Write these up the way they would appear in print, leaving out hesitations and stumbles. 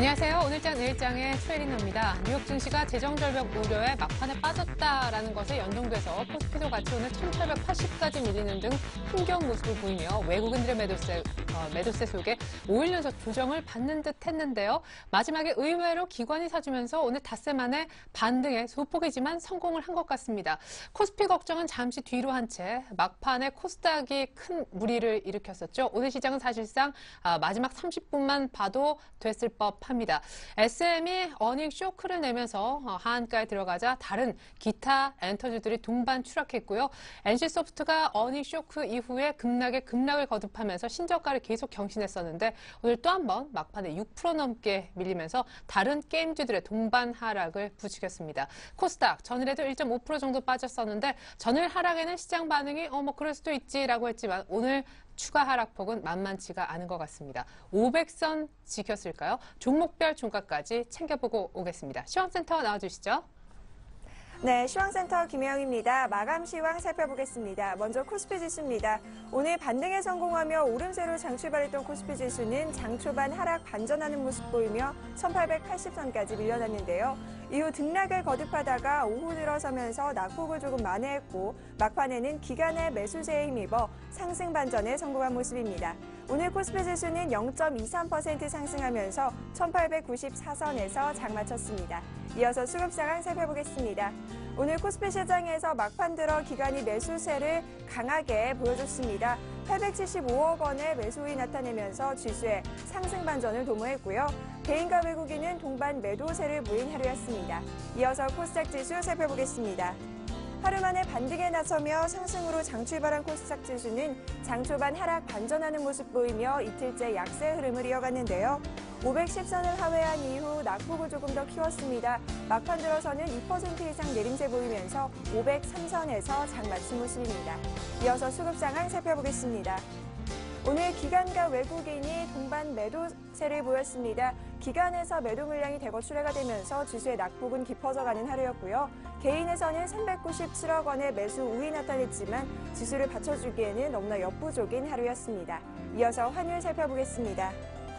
안녕하세요. 오늘장 내일장의 최혜린입니다. 뉴욕 증시가 재정절벽 우려에 막판에 빠졌다라는 것에 연동돼서 코스피도 같이 오늘 1880까지 밀리는 등 힘겨운 모습을 보이며 외국인들의 매도세 속에 5일 연속 조정을 받는 듯 했는데요. 마지막에 의외로 기관이 사주면서 오늘 닷새 만에 반등에 소폭이지만 성공을 한 것 같습니다. 코스피 걱정은 잠시 뒤로 한 채 막판에 코스닥이 큰 무리를 일으켰었죠. 오늘 시장은 사실상 마지막 30분만 봐도 됐을 법합니다. SM이 어닝 쇼크를 내면서 하한가에 들어가자 다른 기타 엔터주들이 동반 추락했고요. NC소프트가 어닝 쇼크 이후에 급락을 거듭하면서 신저가를 계속 경신했었는데 오늘 또 한 번 막판에 6% 넘게 밀리면서 다른 게임주들의 동반 하락을 부추겼습니다. 코스닥 전일에도 1.5% 정도 빠졌었는데 전일 하락에는 시장 반응이 그럴 수도 있지라고 했지만 오늘 추가 하락폭은 만만치가 않은 것 같습니다. 500선 지켰을까요? 종목별 종가까지 챙겨보고 오겠습니다. 시황센터 나와주시죠. 네, 시황센터 김혜영입니다. 마감 시황 살펴보겠습니다. 먼저 코스피 지수입니다. 오늘 반등에 성공하며 오름세로 장출발했던 코스피 지수는 장 초반 하락 반전하는 모습 보이며 1880선까지 밀려났는데요. 이후 등락을 거듭하다가 오후 들어서면서 낙폭을 조금 만회했고 막판에는 기간의 매수세에 힘입어 상승 반전에 성공한 모습입니다. 오늘 코스피 지수는 0.23% 상승하면서 1894선에서 장 마쳤습니다. 이어서 수급 상황 살펴보겠습니다. 오늘 코스피 시장에서 막판 들어 기관이 매수세를 강하게 보여줬습니다. 875억 원의 매수이 나타내면서 지수의 상승 반전을 도모했고요. 개인과 외국인은 동반 매도세를 보인 하루였습니다. 이어서 코스닥 지수 살펴보겠습니다. 하루 만에 반등에 나서며 상승으로 장출발한 코스닥 지수는 장 초반 하락 반전하는 모습 보이며 이틀째 약세 흐름을 이어갔는데요. 510선을 하회한 이후 낙폭을 조금 더 키웠습니다. 막판 들어서는 2% 이상 내림세 보이면서 503선에서 장 마친 모습입니다. 이어서 수급 상황 살펴보겠습니다. 오늘 기관과 외국인이 동반 매도세를 보였습니다. 기관에서 매도 물량이 대거 출회가 되면서 지수의 낙폭은 깊어져가는 하루였고요. 개인에서는 397억 원의 매수 우위 나타냈지만 지수를 받쳐주기에는 너무나 역부족인 하루였습니다. 이어서 환율 살펴보겠습니다.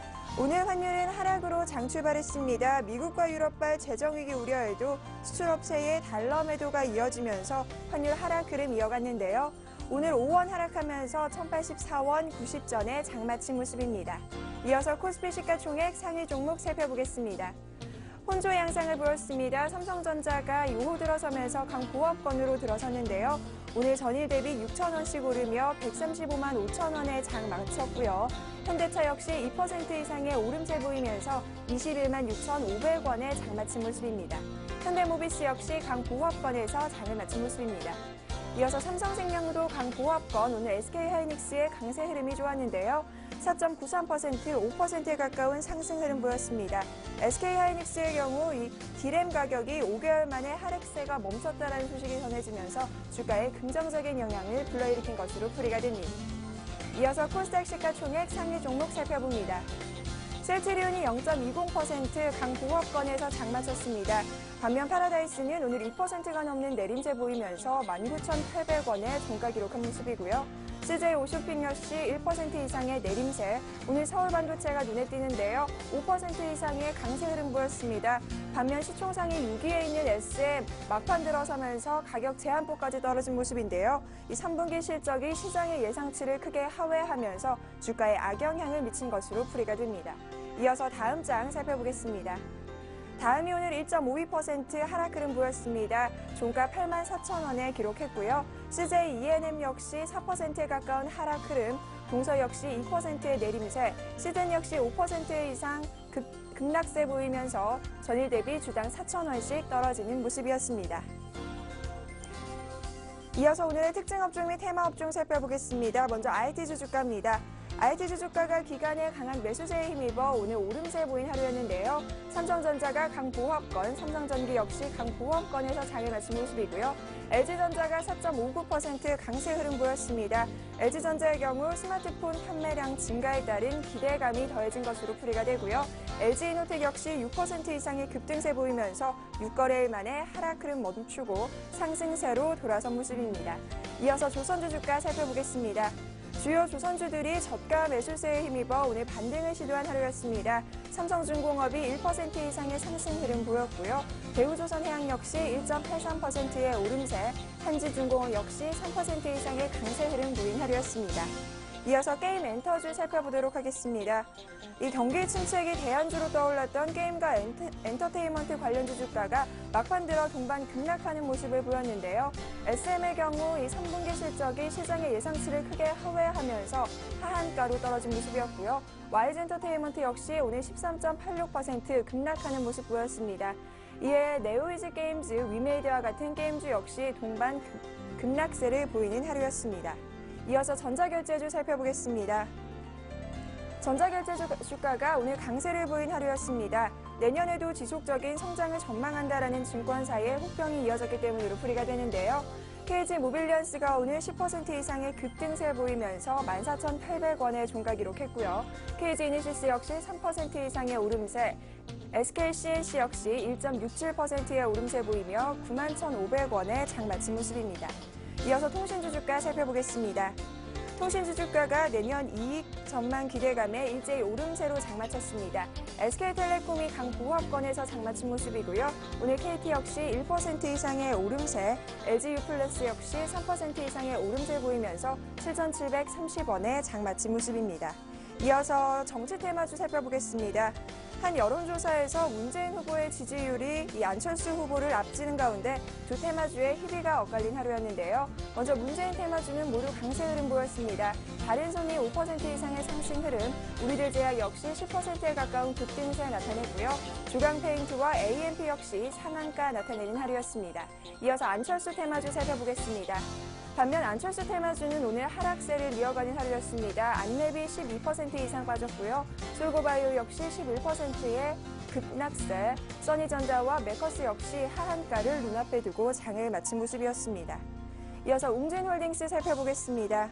오늘 환율은 하락으로 장 출발했습니다. 미국과 유럽발 재정위기 우려에도 수출업체의 달러 매도가 이어지면서 환율 하락 흐름 이어갔는데요. 오늘 5원 하락하면서 1084원 90전에 장 마친 모습입니다. 이어서 코스피 시가총액 상위 종목 살펴보겠습니다. 혼조 양상을 보였습니다. 삼성전자가 오후 들어서면서 강보합권으로 들어섰는데요. 오늘 전일 대비 6,000원씩 오르며 135만 5천 원에 장 마쳤고요. 현대차 역시 2% 이상의 오름세 보이면서 21만 6,500원에 장 마친 모습입니다. 현대모비스 역시 강보합권에서 장을 마친 모습입니다. 이어서 삼성생명도 강보합권, 오늘 SK하이닉스의 강세 흐름이 좋았는데요. 4.93%, 5%에 가까운 상승 흐름 보였습니다. SK하이닉스의 경우 이 디램 가격이 5개월 만에 하락세가 멈췄다는 소식이 전해지면서 주가에 긍정적인 영향을 불러일으킨 것으로 풀이가 됩니다. 이어서 코스닥 시가총액 상위 종목 살펴봅니다. 셀트리온이 0.20% 강보합권에서 장 마쳤습니다. 반면 파라다이스는 오늘 2%가 넘는 내림세 보이면서 19,800원의 종가 기록한 모습이고요. CJ 오쇼핑 역시 1% 이상의 내림세, 오늘 서울반도체가 눈에 띄는데요. 5% 이상의 강세 흐름 보였습니다. 반면 시총상위 6위에 있는 SM 막판 들어서면서 가격 제한폭까지 떨어진 모습인데요. 이 3분기 실적이 시장의 예상치를 크게 하회하면서 주가에 악영향을 미친 것으로 풀이가 됩니다. 이어서 다음 장 살펴보겠습니다. 다음이 오늘 1.52% 하락 흐름 보였습니다. 종가 84,000원에 기록했고요. CJ ENM 역시 4%에 가까운 하락 흐름, 동서 역시 2%의 내림세, 시즌 역시 5% 이상 급락세 보이면서 전일 대비 주당 4,000원씩 떨어지는 모습이었습니다. 이어서 오늘의 특징 업종 및 테마 업종 살펴보겠습니다. 먼저 IT주 주가입니다. IT주 주가가 기간의 강한 매수세에 힘입어 오늘 오름세 보인 하루였는데요. 삼성전자가 강보합권, 삼성전기 역시 강보합권에서 장을 마친 모습이고요. LG전자가 4.59% 강세 흐름 보였습니다. LG전자의 경우 스마트폰 판매량 증가에 따른 기대감이 더해진 것으로 풀이가 되고요. LG이노텍 역시 6% 이상의 급등세 보이면서 6거래일 만에 하락 흐름 멈추고 상승세로 돌아선 모습입니다. 이어서 조선주 주가 살펴보겠습니다. 주요 조선주들이 저가 매수세에 힘입어 오늘 반등을 시도한 하루였습니다. 삼성중공업이 1% 이상의 상승 흐름 보였고요. 대우조선해양 역시 1.83%의 오름세, 한지중공업 역시 3% 이상의 강세 흐름 보인 하루였습니다. 이어서 게임 엔터주 살펴보도록 하겠습니다. 이 경기 침체기 대안주로 떠올랐던 게임과 엔터테인먼트 관련주 주가가 막판 들어 동반 급락하는 모습을 보였는데요. SM의 경우 이 3분기 실적이 시장의 예상치를 크게 하회하면서 하한가로 떨어진 모습이었고요. YG엔터테인먼트 역시 오늘 13.86% 급락하는 모습 보였습니다. 이에 네오이즈 게임즈, 위메이드와 같은 게임주 역시 동반 급락세를 보이는 하루였습니다. 이어서 전자결제주 살펴보겠습니다. 전자결제주 주가가 오늘 강세를 보인 하루였습니다. 내년에도 지속적인 성장을 전망한다라는 증권사의 혹평이 이어졌기 때문으로 풀이가 되는데요. KG모빌리언스가 오늘 10% 이상의 급등세 보이면서 14,800원의 종가 기록했고요. KG이니시스 역시 3% 이상의 오름세, SKCNC 역시 1.67%의 오름세 보이며 91,500원의 장마친 모습입니다. 이어서 통신주 주가 살펴보겠습니다. 통신주 주가가 내년 이익 전망 기대감에 일제히 오름세로 장마쳤습니다. SK텔레콤이 강보합권에서 장마친 모습이고요. 오늘 KT 역시 1% 이상의 오름세, LG유플러스 역시 3% 이상의 오름세 보이면서 7,730원에 장마친 모습입니다. 이어서 정치 테마주 살펴보겠습니다. 한 여론조사에서 문재인 후보의 지지율이 이 안철수 후보를 앞지는 가운데 두 테마주의 희비가 엇갈린 하루였는데요. 먼저 문재인 테마주는 모두 강세 흐름 보였습니다. 다른손이 5% 이상의 상승 흐름, 우리들 제약 역시 10%에 가까운 급등세 나타냈고요. 주강페인트와 AMP 역시 상한가 나타내는 하루였습니다. 이어서 안철수 테마주 살펴보겠습니다. 반면 안철수 테마주는 오늘 하락세를 이어가는 하루였습니다. 안랩이 12% 이상 빠졌고요. 솔고바이오 역시 11%의 급락세, 써니전자와 메커스 역시 하한가를 눈앞에 두고 장을 마친 모습이었습니다. 이어서 웅진홀딩스 살펴보겠습니다.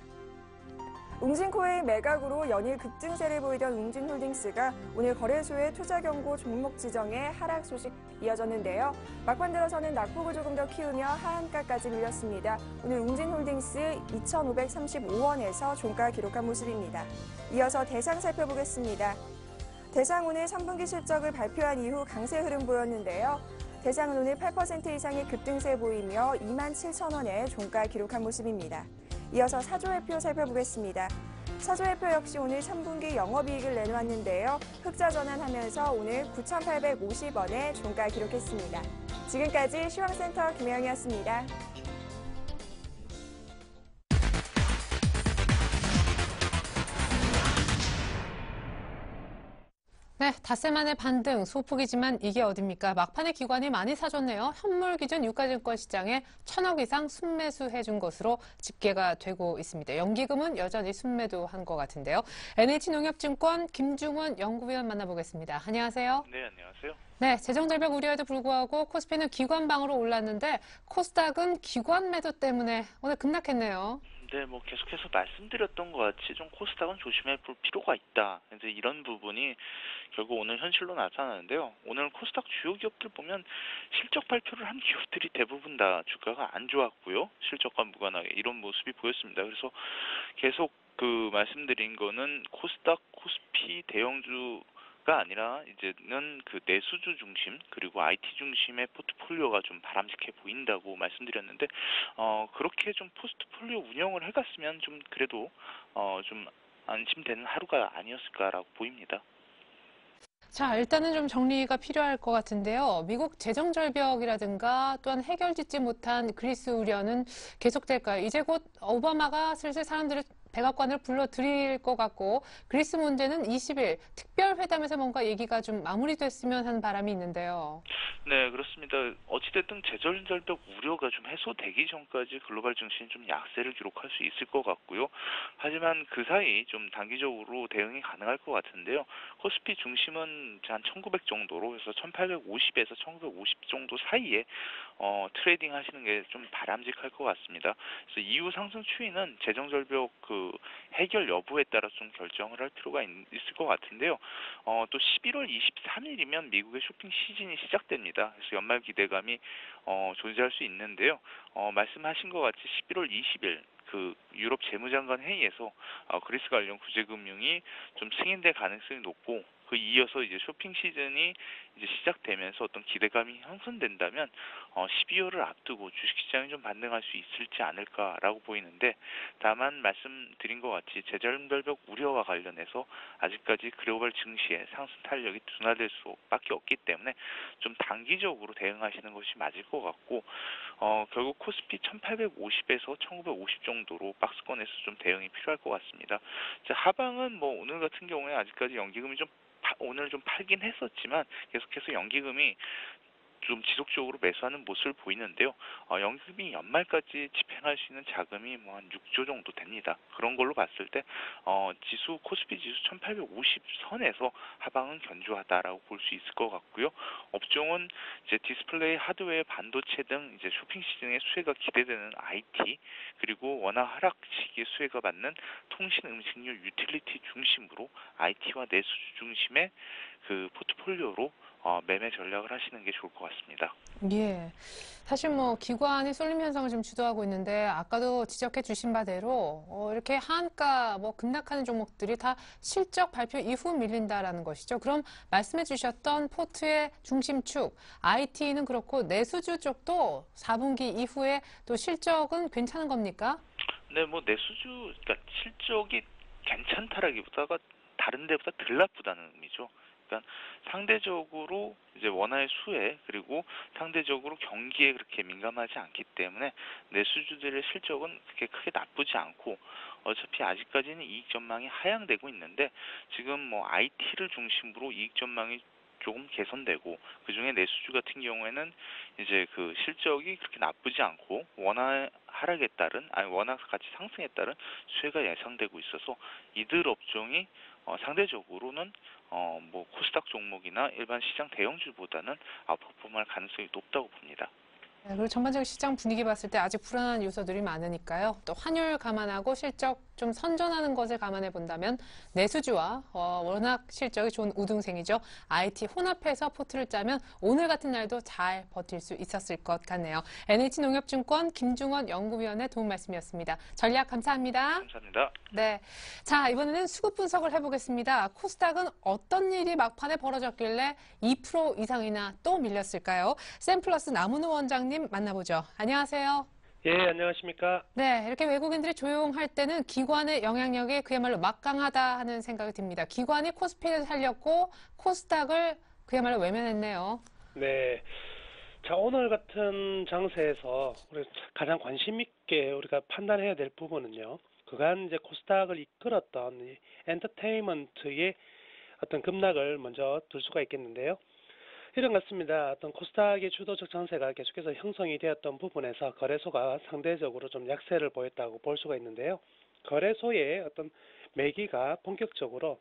웅진코의 매각으로 연일 급등세를 보이던 웅진홀딩스가 오늘 거래소의 투자 경고 종목 지정에 하락 소식 이어졌는데요. 막판 들어서는 낙폭을 조금 더 키우며 하한가까지 밀렸습니다. 오늘 웅진홀딩스 2,535원에서 종가 기록한 모습입니다. 이어서 대상 살펴보겠습니다. 대상 오늘 3분기 실적을 발표한 이후 강세 흐름 보였는데요. 대상은 오늘 8% 이상의 급등세 보이며 27,000원에 종가 기록한 모습입니다. 이어서 사조회표 살펴보겠습니다. 사조회표 역시 오늘 3분기 영업이익을 내놓았는데요. 흑자 전환하면서 오늘 9,850원에 종가 기록했습니다. 지금까지 시황센터 김혜영이었습니다. 네, 닷새 만에 반등, 소폭이지만 이게 어딥니까? 막판에 기관이 많이 사줬네요. 현물 기준 유가증권 시장에 1,000억 이상 순매수해준 것으로 집계가 되고 있습니다. 연기금은 여전히 순매도한 것 같은데요. NH농협증권 김중원 연구위원 만나보겠습니다. 안녕하세요. 네, 안녕하세요. 네, 재정절벽 우려에도 불구하고 코스피는 기관방으로 올랐는데 코스닥은 기관 매도 때문에 오늘 급락했네요. 네, 계속해서 말씀드렸던 것 같이 좀 코스닥은 조심해 볼 필요가 있다. 이제 이런 부분이 결국 오늘 현실로 나타나는데요. 오늘 코스닥 주요 기업들 보면 실적 발표를 한 기업들이 대부분 다 주가가 안 좋았고요. 실적과 무관하게 이런 모습이 보였습니다. 그래서 계속 말씀드린 거는 코스닥, 코스피 대형주가 아니라 이제는 내수주 중심 그리고 IT 중심의 포트폴리오가 좀 바람직해 보인다고 말씀드렸는데 그렇게 좀 포트폴리오 운영을 해갔으면 좀 그래도 좀 안심되는 하루가 아니었을까라고 보입니다. 자, 일단은 좀 정리가 필요할 것 같은데요. 미국 재정절벽이라든가 또한 해결짓지 못한 그리스 우려는 계속될까요? 이제 곧 오바마가 슬슬 사람들을 백악관을 불러들일 것 같고 그리스 문제는 20일 특별회담에서 뭔가 얘기가 좀 마무리됐으면 하는 바람이 있는데요. 네, 그렇습니다. 어찌됐든 재정절벽 우려가 좀 해소되기 전까지 글로벌 증시는 좀 약세를 기록할 수 있을 것 같고요. 하지만 그 사이 좀 단기적으로 대응이 가능할 것 같은데요. 코스피 중심은 한 1900 정도로 해서 1850에서 1950 정도 사이에 트레이딩 하시는 게 좀 바람직할 것 같습니다. 그래서 이후 상승 추이는 재정절벽 해결 여부에 따라 좀 결정을 할 필요가 있을 것 같은데요. 또 11월 23일이면 미국의 쇼핑 시즌이 시작됩니다. 그래서 연말 기대감이 존재할 수 있는데요. 말씀하신 것 같이 11월 20일 그 유럽 재무장관 회의에서 그리스 관련 구제금융이 좀 승인될 가능성이 높고 그 이어서 이제 쇼핑 시즌이 이제 시작되면서 어떤 기대감이 형성된다면 12월을 앞두고 주식시장이 좀 반등할 수 있을지 않을까라고 보이는데 다만 말씀드린 것 같이 재정절벽 우려와 관련해서 아직까지 글로벌 증시의 상승 탄력이 둔화될 수밖에 없기 때문에 좀 단기적으로 대응하시는 것이 맞을 것 같고 결국 코스피 1850에서 1950 정도로 박스권에서 좀 대응이 필요할 것 같습니다. 하방은 뭐 오늘 같은 경우에 아직까지 연기금이 좀 오늘 좀 팔긴 했었지만 계속해서 연기금이 좀 지속적으로 매수하는 모습을 보이는데요. 연기금이 연말까지 집행할 수 있는 자금이 뭐 한 6조 정도 됩니다. 그런 걸로 봤을 때 지수 코스피 지수 1850 선에서 하방은 견조하다라고 볼 수 있을 것 같고요. 업종은 이제 디스플레이, 하드웨어, 반도체 등 이제 쇼핑 시즌의 수혜가 기대되는 IT 그리고 원화 하락 시기에 수혜가 받는 통신, 음식료, 유틸리티 중심으로 IT와 내수주 중심의 그 포트폴리오로 매매 전략을 하시는 게 좋을 것 같습니다. 예. 사실 뭐 기관이 쏠림 현상을 좀 주도하고 있는데 아까도 지적해 주신 바대로 이렇게 한가 뭐 급락하는 종목들이 다 실적 발표 이후 밀린다라는 것이죠. 그럼 말씀해 주셨던 포트의 중심축 IT는 그렇고 내수주 쪽도 4분기 이후에 또 실적은 괜찮은 겁니까? 네, 뭐 내수주 그러니까 실적이 괜찮다라기보다가 다른 데보다 덜 나쁘다는 의미죠. 그러니까 상대적으로 이제 원화의 수혜 그리고 상대적으로 경기에 그렇게 민감하지 않기 때문에 내수주들의 실적은 그렇게 크게 나쁘지 않고 어차피 아직까지는 이익 전망이 하향되고 있는데 지금 뭐 IT를 중심으로 이익 전망이 조금 개선되고 그중에 내수주 같은 경우에는 이제 그 실적이 그렇게 나쁘지 않고 원화 하락에 따른 원화 가치 상승에 따른 수혜가 예상되고 있어서 이들 업종이 상대적으로는 뭐 코스닥 종목이나 일반 시장 대형주보다는 아웃퍼폼할 가능성이 높다고 봅니다. 네, 그리고 전반적인 시장 분위기 봤을 때 아직 불안한 요소들이 많으니까요. 또 환율 감안하고 실적 좀 선전하는 것을 감안해 본다면 내수주와 워낙 실적이 좋은 우등생이죠. IT 혼합해서 포트를 짜면 오늘 같은 날도 잘 버틸 수 있었을 것 같네요. NH농협증권 김중원 연구위원의 도움 말씀이었습니다. 전략 감사합니다. 감사합니다. 네. 자, 이번에는 수급 분석을 해보겠습니다. 코스닥은 어떤 일이 막판에 벌어졌길래 2% 이상이나 또 밀렸을까요? 샘플러스 남은우 원장님 만나보죠. 안녕하세요. 예, 안녕하십니까. 네, 이렇게 외국인들이 조용할 때는 기관의 영향력이 그야말로 막강하다 하는 생각이 듭니다. 기관이 코스피를 살렸고 코스닥을 그야말로 외면했네요. 네. 자, 오늘 같은 장세에서 우리 가장 관심 있게 우리가 판단해야 될 부분은요. 그간 이제 코스닥을 이끌었던 이 엔터테인먼트의 어떤 급락을 먼저 둘 수가 있겠는데요. 이런 것 같습니다. 어떤 코스닥의 주도적 장세가 계속해서 형성이 되었던 부분에서 거래소가 상대적으로 좀 약세를 보였다고 볼 수가 있는데요. 거래소의 어떤 매기가 본격적으로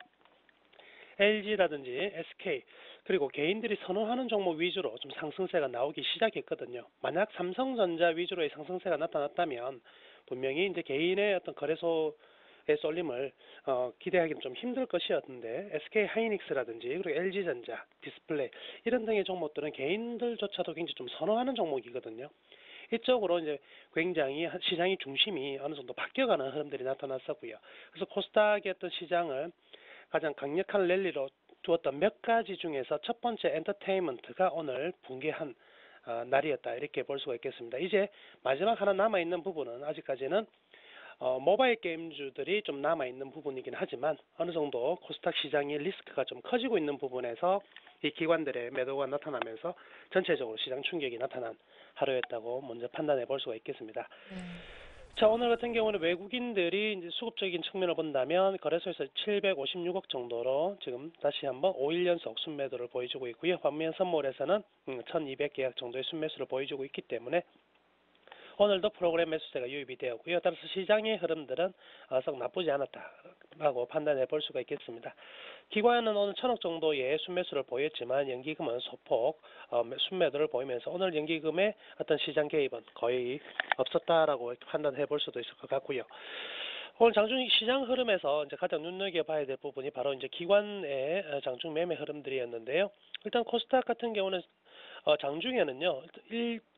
LG라든지 SK 그리고 개인들이 선호하는 종목 위주로 좀 상승세가 나오기 시작했거든요. 만약 삼성전자 위주로의 상승세가 나타났다면 분명히 이제 개인의 어떤 거래소의 쏠림을 기대하기는 좀 힘들 것이었는데 SK 하이닉스라든지 그리고 LG전자, 디스플레이 이런 등의 종목들은 개인들조차도 굉장히 좀 선호하는 종목이거든요. 이쪽으로 이제 굉장히 시장의 중심이 어느 정도 바뀌어가는 흐름들이 나타났었고요. 그래서 코스닥의 어떤 시장을 가장 강력한 랠리로 두었던 몇 가지 중에서 첫 번째 엔터테인먼트가 오늘 붕괴한 날이었다 이렇게 볼 수가 있겠습니다. 이제 마지막 하나 남아있는 부분은 아직까지는 모바일 게임주들이 좀 남아있는 부분이긴 하지만 어느 정도 코스닥 시장의 리스크가 좀 커지고 있는 부분에서 이 기관들의 매도가 나타나면서 전체적으로 시장 충격이 나타난 하루였다고 먼저 판단해 볼 수가 있겠습니다. 자, 오늘 같은 경우는 외국인들이 이제 수급적인 측면을 본다면 거래소에서 756억 정도로 지금 다시 한번 5일 연속 순매도를 보여주고 있고요. 반면 선몰에서는 1200계약 정도의 순매수를 보여주고 있기 때문에 오늘도 프로그램 매수세가 유입이 되었고요. 따라서 시장의 흐름들은 썩 나쁘지 않았다라고 판단해 볼 수가 있겠습니다. 기관은 오늘 1000억 정도의 순매수를 보였지만 연기금은 소폭 순매도를 보이면서 오늘 연기금의 어떤 시장 개입은 거의 없었다라고 판단해 볼 수도 있을 것 같고요. 오늘 장중 시장 흐름에서 이제 가장 눈여겨봐야 될 부분이 바로 이제 기관의 장중 매매 흐름들이었는데요. 일단 코스닥 같은 경우는 장중에는요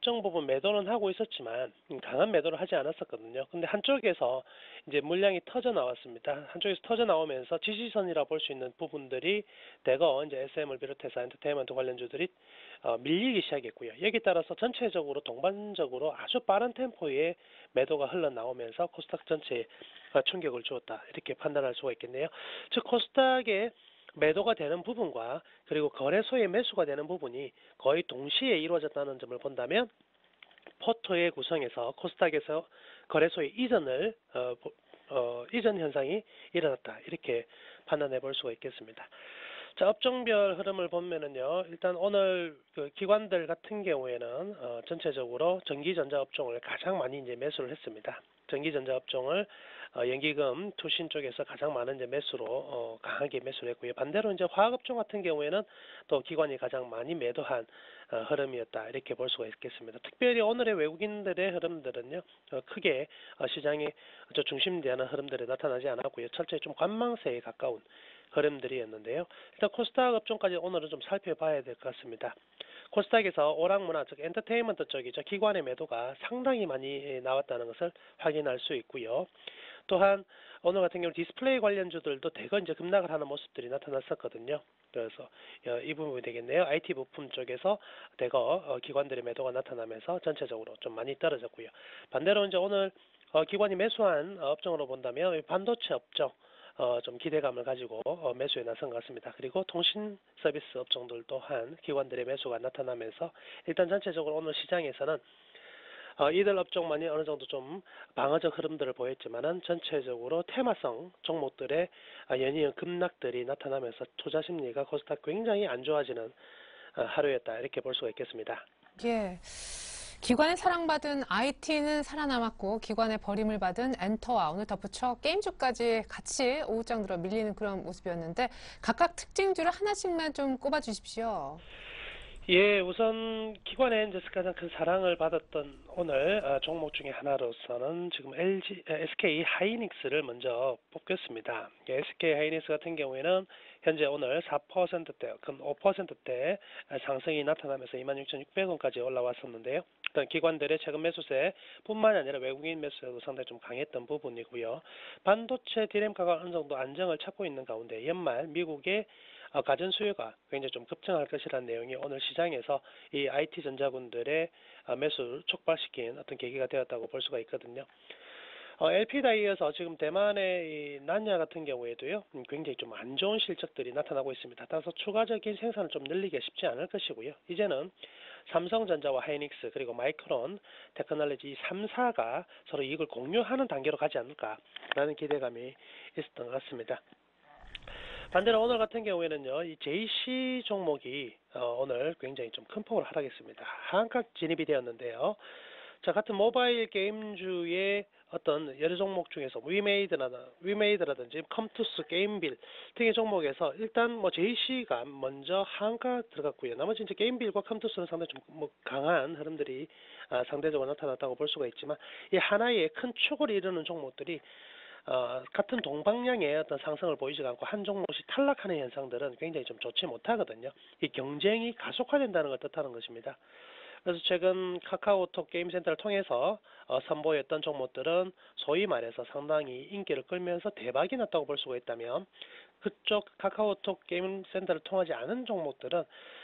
일정 부분 매도는 하고 있었지만 강한 매도를 하지 않았었거든요. 근데 한쪽에서 이제 물량이 터져 나왔습니다. 한쪽에서 터져 나오면서 지지선이라 볼 수 있는 부분들이 대거 이제 SM을 비롯해서 엔터테인먼트 관련주들이 밀리기 시작했고요. 여기 따라서 전체적으로 동반적으로 아주 빠른 템포의 매도가 흘러나오면서 코스닥 전체에 충격을 주었다. 이렇게 판단할 수가 있겠네요. 즉 코스닥의 매도가 되는 부분과 그리고 거래소의 매수가 되는 부분이 거의 동시에 이루어졌다는 점을 본다면 포트의 구성에서 코스닥에서 거래소의 이전 현상이 일어났다. 이렇게 판단해 볼 수가 있겠습니다. 자, 업종별 흐름을 보면은요, 일단 오늘 그 기관들 같은 경우에는 전체적으로 전기전자 업종을 가장 많이 이제 매수를 했습니다. 전기전자 업종을 연기금, 투신 쪽에서 가장 많은 이제 매수로 강하게 매수를 했고요. 반대로 이제 화학업종 같은 경우에는 또 기관이 가장 많이 매도한 흐름이었다. 이렇게 볼 수가 있겠습니다. 특별히 오늘의 외국인들의 흐름들은요, 크게 시장의 중심되는 흐름들이 나타나지 않았고요. 철저히 좀 관망세에 가까운 흐름들이었는데요. 일단 코스닥 업종까지 오늘은 좀 살펴봐야 될 것 같습니다. 코스닥에서 오락문화, 즉 엔터테인먼트 쪽이죠. 기관의 매도가 상당히 많이 나왔다는 것을 확인할 수 있고요. 또한 오늘 같은 경우 디스플레이 관련주들도 대거 이제 급락을 하는 모습들이 나타났었거든요. 그래서 이 부분이 되겠네요. IT 부품 쪽에서 대거 기관들의 매도가 나타나면서 전체적으로 좀 많이 떨어졌고요. 반대로 이제 오늘 기관이 매수한 업종으로 본다면 반도체 업종 좀 기대감을 가지고 매수에 나선 것 같습니다. 그리고 통신 서비스 업종들 또한 기관들의 매수가 나타나면서 일단 전체적으로 오늘 시장에서는 이들 업종만이 어느 정도 좀 방어적 흐름들을 보였지만은 전체적으로 테마성 종목들의 연이은 급락들이 나타나면서 투자 심리가 코스닥 굉장히 안 좋아지는 하루였다. 이렇게 볼 수가 있겠습니다. 예. 기관에 사랑받은 IT는 살아남았고 기관에 버림을 받은 엔터와 오늘 덧붙여 게임주까지 같이 오후장 들어 밀리는 그런 모습이었는데 각각 특징주를 하나씩만 좀 꼽아주십시오. 예, 우선 기관에 이제 가장 큰 사랑을 받았던 오늘 종목 중에 하나로서는 지금 SK 하이닉스를 먼저 뽑겠습니다. SK 하이닉스 같은 경우에는 현재 오늘 4%대, 근 5%대 상승이 나타나면서 26,600원까지 올라왔었는데요. 일단 기관들의 최근 매수세 뿐만이 아니라 외국인 매수세도 상당히 좀 강했던 부분이고요. 반도체 디램가가 어느 정도 안정을 찾고 있는 가운데 연말 미국의 가전 수요가 굉장히 좀 급증할 것이라는 내용이 오늘 시장에서 이 IT 전자군들의 매수를 촉발시킨 어떤 계기가 되었다고 볼 수가 있거든요. LP에 이어서 지금 대만의 이 난야 같은 경우에도요, 굉장히 좀 안 좋은 실적들이 나타나고 있습니다. 따라서 추가적인 생산을 좀 늘리기가 쉽지 않을 것이고요. 이제는 삼성전자와 하이닉스 그리고 마이크론 테크놀로지 3사가 서로 이익을 공유하는 단계로 가지 않을까라는 기대감이 있었던 것 같습니다. 반대로 오늘 같은 경우에는요, 이 JC 종목이 오늘 굉장히 좀 큰 폭으로 하락했습니다. 하한가 진입이 되었는데요. 자, 같은 모바일 게임주의 어떤 여러 종목 중에서 위메이드라든지 컴투스, 게임빌 등의 종목에서 일단 뭐 JC가 먼저 하한가 들어갔고요. 나머지 이제 게임빌과 컴투스는 상당히 좀 뭐 강한 흐름들이 상대적으로 나타났다고 볼 수가 있지만 이 하나의 큰 축을 이루는 종목들이 같은 동방향의 어떤 상승을 보이지 않고 한 종목씩 탈락하는 현상들은 굉장히 좀 좋지 못하거든요. 이 경쟁이 가속화된다는 걸 뜻하는 것입니다. 그래서 최근 카카오톡 게임센터를 통해서 선보였던 종목들은 소위 말해서 상당히 인기를 끌면서 대박이 났다고 볼 수가 있다면 그쪽 카카오톡 게임센터를 통하지 않은 종목들은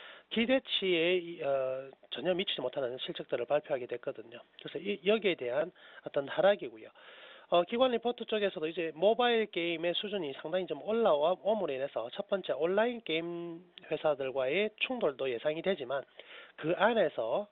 기대치에 전혀 미치지 못하는 실적들을 발표하게 됐거든요. 그래서 여기에 대한 어떤 하락이고요. 기관 리포트 쪽에서도 이제 모바일 게임의 수준이 상당히 좀 올라옴으로 인해서 첫 번째 온라인 게임 회사들과의 충돌도 예상이 되지만 그 안에서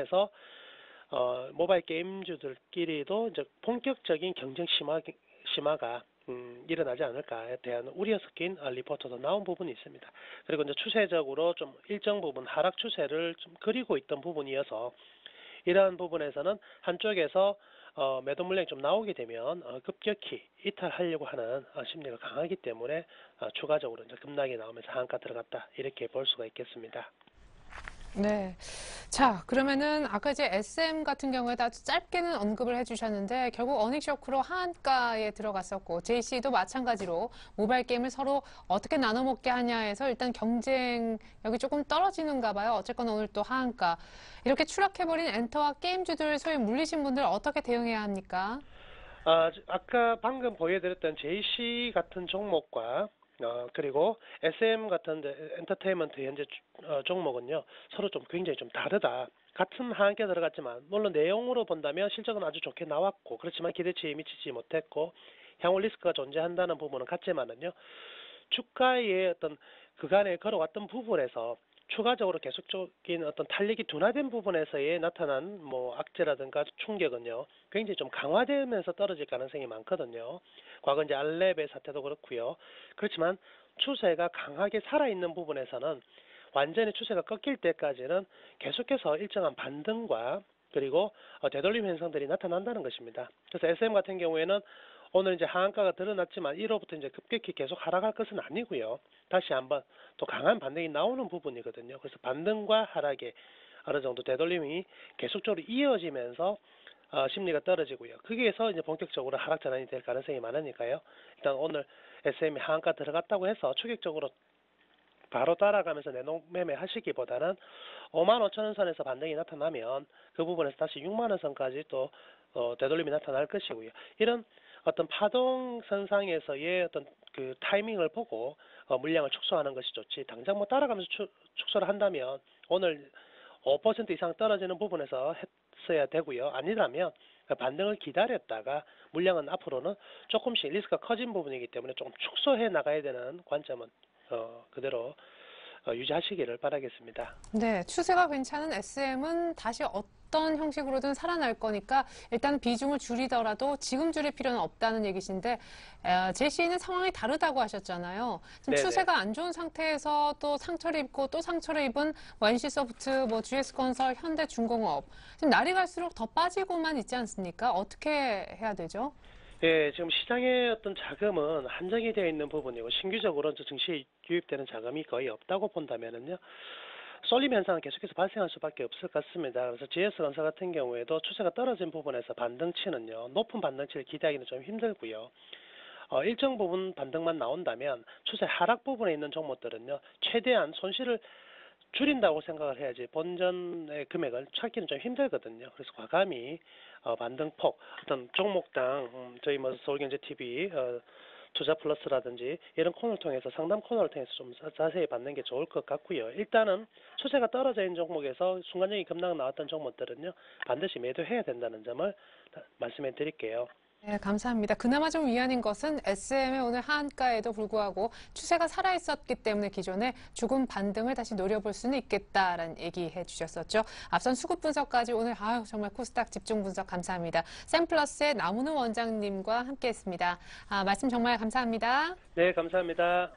모바일 게임주들끼리도 이제 본격적인 경쟁 심화가 일어나지 않을까에 대한 우려 섞인 리포트도 나온 부분이 있습니다. 그리고 이제 추세적으로 좀 일정 부분 하락 추세를 좀 그리고 있던 부분이어서 이러한 부분에서는 한쪽에서 매도 물량이 좀 나오게 되면 급격히 이탈하려고 하는 심리가 강하기 때문에 추가적으로 이제 급락이 나오면서 한가 들어갔다 이렇게 볼 수가 있겠습니다. 네. 자, 그러면은 아까 이제 SM 같은 경우에도 아주 짧게는 언급을 해주셨는데 결국 어닝 쇼크로 하한가에 들어갔었고 JC도 마찬가지로 모바일 게임을 서로 어떻게 나눠 먹게 하냐에서 일단 경쟁력이 조금 떨어지는가 봐요. 어쨌거나 오늘 또 하한가. 이렇게 추락해버린 엔터와 게임주들 소위 물리신 분들 어떻게 대응해야 합니까? 아까 방금 보여드렸던 JC 같은 종목과 그리고 SM 같은 엔터테인먼트 현재 종목은요 서로 좀 굉장히 좀 다르다. 같은 하한가에 들어갔지만 물론 내용으로 본다면 실적은 아주 좋게 나왔고 그렇지만 기대치에 미치지 못했고 향후 리스크가 존재한다는 부분은 같지만은요 주가의 어떤 그간에 걸어왔던 부분에서 추가적으로 계속적인 어떤 탄력이 둔화된 부분에서의 나타난 뭐 악재라든가 충격은요 굉장히 좀 강화되면서 떨어질 가능성이 많거든요. 과거 이제 알렙의 사태도 그렇고요. 그렇지만 추세가 강하게 살아있는 부분에서는 완전히 추세가 꺾일 때까지는 계속해서 일정한 반등과 그리고 되돌림 현상들이 나타난다는 것입니다. 그래서 SM 같은 경우에는 오늘 이제 하한가가 드러났지만 1호부터 이제 급격히 계속 하락할 것은 아니고요. 다시 한번 또 강한 반등이 나오는 부분이거든요. 그래서 반등과 하락에 어느 정도 되돌림이 계속적으로 이어지면서 심리가 떨어지고요. 거기에서 이제 본격적으로 하락 전환이 될 가능성이 많으니까요. 일단 오늘 SM이 하한가 들어갔다고 해서 추격적으로 바로 따라가면서 내놓 매매 하시기보다는 55,000원 선에서 반등이 나타나면 그 부분에서 다시 6만원 선까지 또 되돌림이 나타날 것이고요. 이런 어떤 파동 선상에서의 어떤 그 타이밍을 보고 물량을 축소하는 것이 좋지 당장 뭐 따라가면서 축소를 한다면 오늘 5% 이상 떨어지는 부분에서 했어야 되고요. 아니라면 반등을 기다렸다가 물량은 앞으로는 조금씩 리스크가 커진 부분이기 때문에 조금 축소해 나가야 되는 관점은 그대로 유지하시기를 바라겠습니다. 네, 추세가 괜찮은 SM은 다시 어떤 형식으로든 살아날 거니까 일단 비중을 줄이더라도 지금 줄일 필요는 없다는 얘기신데 제시는 상황이 다르다고 하셨잖아요. 지금 네네. 추세가 안 좋은 상태에서 또 상처를 입고 또 상처를 입은 뭐 NC소프트, 뭐 GS건설, 현대중공업 지금 날이 갈수록 더 빠지고만 있지 않습니까? 어떻게 해야 되죠? 예, 지금 시장의 어떤 자금은 한정이 되어 있는 부분이고 신규적으로 증시에 유입되는 자금이 거의 없다고 본다면은요. 쏠림 현상은 계속해서 발생할 수밖에 없을 것 같습니다. 그래서 GS건설 같은 경우에도 추세가 떨어진 부분에서 반등치는요. 높은 반등치를 기대하기는 좀 힘들고요. 일정 부분 반등만 나온다면 추세 하락 부분에 있는 종목들은요. 최대한 손실을 줄인다고 생각을 해야지 본전의 금액을 찾기는 좀 힘들거든요. 그래서 과감히 반등폭 어떤 종목당 저희 뭐 서울경제TV 투자 플러스라든지 이런 코너를 통해서 상담 코너를 통해서 좀 자세히 받는 게 좋을 것 같고요. 일단은 추세가 떨어져 있는 종목에서 순간적인 급락 나왔던 종목들은요. 반드시 매도해야 된다는 점을 말씀해 드릴게요. 네, 감사합니다. 그나마 좀 위안인 것은 SM의 오늘 하한가에도 불구하고 추세가 살아있었기 때문에 기존에 죽은 반등을 다시 노려볼 수는 있겠다라는 얘기해 주셨었죠. 앞선 수급 분석까지 오늘 정말 코스닥 집중 분석 감사합니다. 샘플러스의 남은우 원장님과 함께했습니다. 말씀 정말 감사합니다. 네, 감사합니다.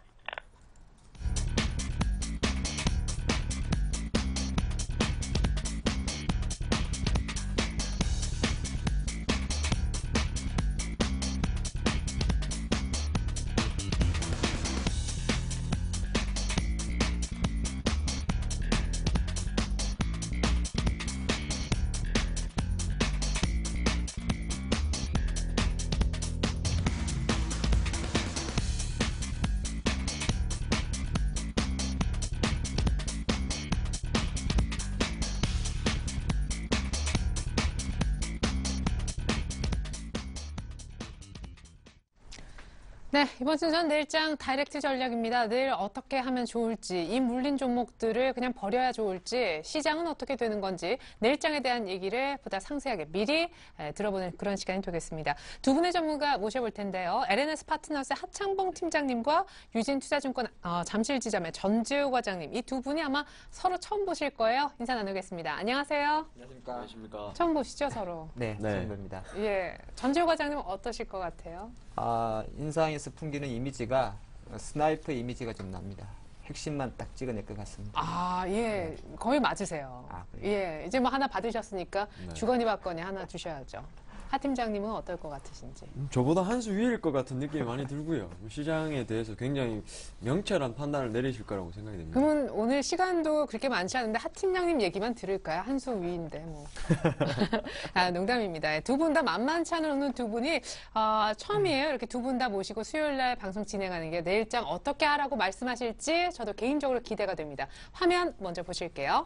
네, 이번 순서는 내일장 다이렉트 전략입니다. 내일 어떻게 하면 좋을지, 이 물린 종목들을 그냥 버려야 좋을지, 시장은 어떻게 되는 건지 내일장에 대한 얘기를 보다 상세하게 미리 들어보는 그런 시간이 되겠습니다. 두 분의 전문가 모셔볼 텐데요. LNS 파트너스의 하창봉 팀장님과 유진투자증권 잠실지점의 전재우 과장님, 이 두 분이 아마 서로 처음 보실 거예요. 인사 나누겠습니다. 안녕하세요. 안녕하십니까. 안녕하십니까. 처음 보시죠, 서로? 네, 처음 봅니다. 예, 전재우 과장님은 어떠실 것 같아요? 인상에서 풍기는 이미지가 스나이퍼 이미지가 좀 납니다. 핵심만 딱 찍어낼 것 같습니다. 예. 거의 맞으세요. 그래요? 예. 이제 뭐 하나 받으셨으니까 네. 주거니 받거니 하나 주셔야죠. 하 팀장님은 어떨 것 같으신지. 저보다 한 수 위일 것 같은 느낌이 많이 들고요. 시장에 대해서 굉장히 명철한 판단을 내리실 거라고 생각이 됩니다. 그러면 오늘 시간도 그렇게 많지 않은데 하 팀장님 얘기만 들을까요? 한 수 위인데 뭐. 아, 농담입니다. 두 분 다 만만치 않은 두 분이 처음이에요. 이렇게 두 분 다 모시고 수요일 날 방송 진행하는 게 내일장 어떻게 하라고 말씀하실지 저도 개인적으로 기대가 됩니다. 화면 먼저 보실게요.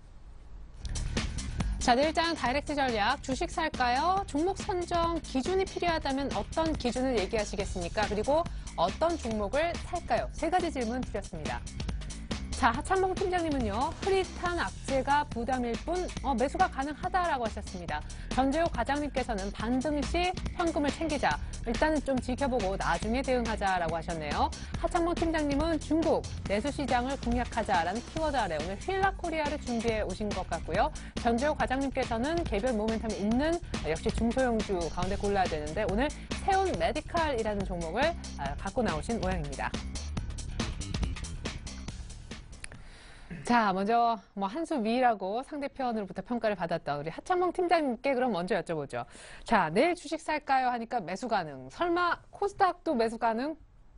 자, 내일장 다이렉트 전략, 주식 살까요? 종목 선정 기준이 필요하다면 어떤 기준을 얘기하시겠습니까? 그리고 어떤 종목을 살까요? 세 가지 질문 드렸습니다. 자, 하창봉 팀장님은요, 흐릿한 악재가 부담일 뿐 매수가 가능하다라고 하셨습니다. 전재호 과장님께서는 반등 시 현금을 챙기자. 일단은 좀 지켜보고 나중에 대응하자라고 하셨네요. 하창봉 팀장님은 중국 내수 시장을 공략하자라는 키워드 아래 오늘 휠라코리아를 준비해 오신 것 같고요. 전재호 과장님께서는 개별 모멘텀이 있는 역시 중소형주 가운데 골라야 되는데 오늘 세운 메디칼이라는 종목을 갖고 나오신 모양입니다. 자, 먼저 한 수 위라고 상대편으로부터 평가를 받았던 우리 하창봉 팀장님께 그럼 먼저 여쭤보죠. 자, 내일 주식 살까요? 하니까 매수 가능. 설마 코스닥도 매수 가능?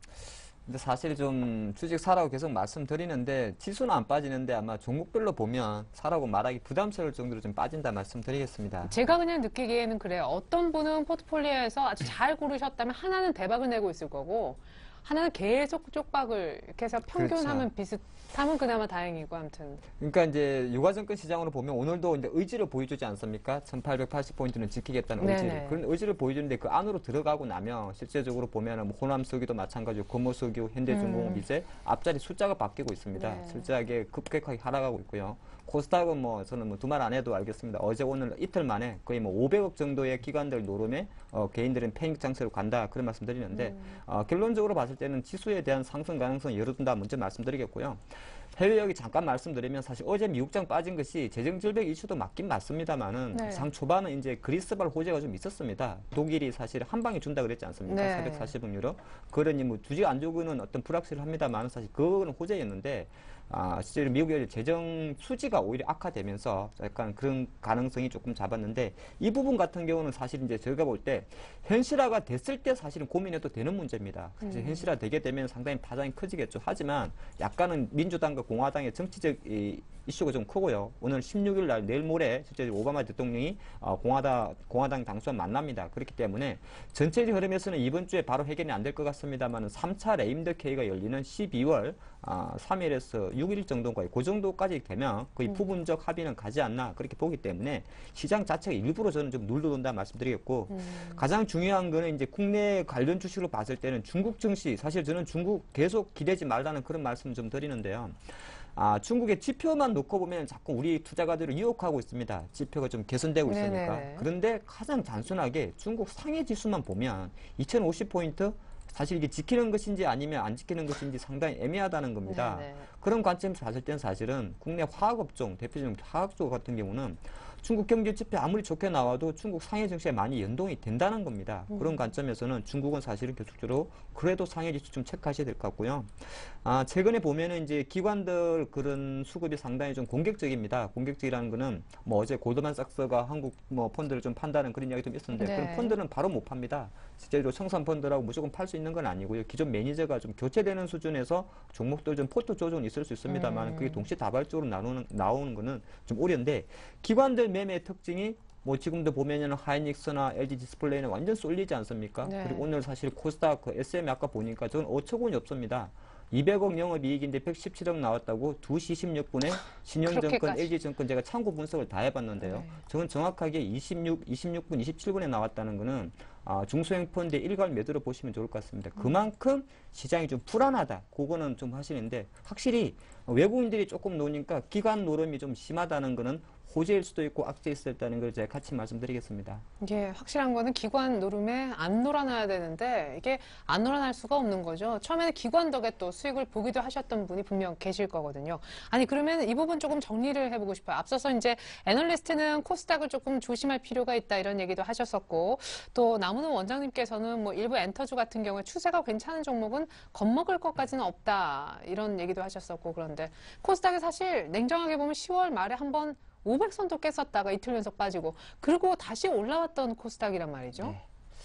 근데 사실 좀 주식 사라고 계속 말씀드리는데 지수는 안 빠지는데 아마 종목별로 보면 사라고 말하기 부담스러울 정도로 좀 빠진다 말씀드리겠습니다. 제가 그냥 느끼기에는 그래요. 어떤 분은 포트폴리오에서 아주 잘 고르셨다면 하나는 대박을 내고 있을 거고 하나는 계속 쪽박을 이렇게 해서 평균하면 그렇죠. 비슷하면 그나마 다행이고 아무튼. 그러니까 이제 유가증권 시장으로 보면 오늘도 이제 의지를 보여주지 않습니까? 1880포인트는 지키겠다는 의지를. 네네. 그런 의지를 보여주는데 그 안으로 들어가고 나면 실제적으로 보면은 뭐 호남수기도 마찬가지고 금호수기, 현대중공업 이제 앞자리 숫자가 바뀌고 있습니다. 네. 실제하게 급격하게 하락하고 있고요. 코스닥은 저는 두 말 안 해도 알겠습니다. 어제 오늘 이틀 만에 거의 500억 정도의 기관들 노름에 개인들은 패닉 장세로 간다 그런 말씀드리는데 결론적으로 봤을 때는 지수에 대한 상승 가능성 열어둔다 먼저 말씀드리겠고요. 해외 여기 잠깐 말씀드리면 사실 어제 미국장 빠진 것이 재정 절벽 이슈도 맞긴 맞습니다만은 네. 장 초반은 이제 그리스발 호재가 좀 있었습니다. 독일이 사실 한 방에 준다 그랬지 않습니까? 네. 440억 유로. 그러니 주식 안 주고는 어떤 불확실을 합니다만 사실 그거는 호재였는데 실제로 미국의 재정 수지가 오히려 악화되면서 약간 그런 가능성이 조금 잡았는데 이 부분 같은 경우는 사실 이제 저희가 볼 때 현실화가 됐을 때 사실은 고민해도 되는 문제입니다. 사실 현실화 되게 되면 상당히 파장이 커지겠죠. 하지만 약간은 민주당과 공화당의 정치적 이슈가 좀 크고요. 오늘 16일 날 내일 모레 실제 오바마 대통령이 공화당 당수와 만납니다. 그렇기 때문에 전체적 흐름에서는 이번 주에 바로 해결이 안 될 것 같습니다만 3차 레임덕회의가 열리는 12월 3일에서 6일 정도인가요? 그 정도까지 되면 거의 부분적 합의는 가지 않나 그렇게 보기 때문에 시장 자체가 일부러 저는 좀 눌러둔다 말씀드리겠고 가장 중요한 거는 이제 국내 관련 주식으로 봤을 때는 중국 증시 사실 저는 중국 계속 기대지 말라는 그런 말씀을 좀 드리는데요. 중국의 지표만 놓고 보면 자꾸 우리 투자가들을 유혹하고 있습니다. 지표가 좀 개선되고 있으니까. 네네. 그런데 가장 단순하게 중국 상해 지수만 보면 2050포인트 사실 이게 지키는 것인지 아니면 안 지키는 것인지 상당히 애매하다는 겁니다. 네네. 그런 관점에서 봤을 때는 사실은 국내 화학업종, 대표적인 화학종 같은 경우는 중국 경제 지표 아무리 좋게 나와도 중국 상해 증시에 많이 연동이 된다는 겁니다. 그런 관점에서는 중국은 사실은 계속적으로 그래도 상해 지수 좀 체크하셔야 될 것 같고요. 최근에 보면은 이제 기관들 그런 수급이 상당히 좀 공격적입니다. 공격적이라는 거는 어제 골드만삭스가 한국 펀드를 좀 판다는 그런 이야기 좀 있었는데 네. 그런 펀드는 바로 못 팝니다. 실제로 청산 펀드라고 무조건 팔 수 있는 건 아니고요. 기존 매니저가 좀 교체되는 수준에서 종목들 좀 포트 조정이 있을 수 있습니다만 그게 동시다발적으로 나오는 거는 좀 어려운데 기관들 매매 특징이 지금도 보면은 하이닉스나 LG 디스플레이는 완전 쏠리지 않습니까? 네. 그리고 오늘 사실 코스닥 SM 아까 보니까 저는 5천 원이 없습니다. 200억 영업이익인데 117억 나왔다고 2시 16분에 신영증권, 그렇게까지. LG증권 제가 참고 분석을 다 해봤는데요. 네. 저는 정확하게 26분, 27분에 나왔다는 거는 중소형 펀드의 일괄 매도로 보시면 좋을 것 같습니다. 그만큼 시장이 좀 불안하다. 그거는 좀 하시는데 확실히 외국인들이 조금 노니까 기관 노름이 좀 심하다는 거는 호재일 수도 있고 악재일 수도 있다는 걸 제가 같이 말씀드리겠습니다. 이게 확실한 거는 기관 노름에 안 놀아나야 되는데 이게 안 놀아날 수가 없는 거죠. 처음에는 기관 덕에 또 수익을 보기도 하셨던 분이 분명 계실 거거든요. 아니 그러면 이 부분 조금 정리를 해보고 싶어요. 앞서서 이제 애널리스트는 코스닥을 조금 조심할 필요가 있다 이런 얘기도 하셨었고 또 나무는 원장님께서는 일부 엔터주 같은 경우에 추세가 괜찮은 종목은 겁먹을 것까지는 없다 이런 얘기도 하셨었고 그런데 코스닥이 사실 냉정하게 보면 10월 말에 한번 500선도 깼었다가 이틀 연속 빠지고 그리고 다시 올라왔던 코스닥이란 말이죠. 네.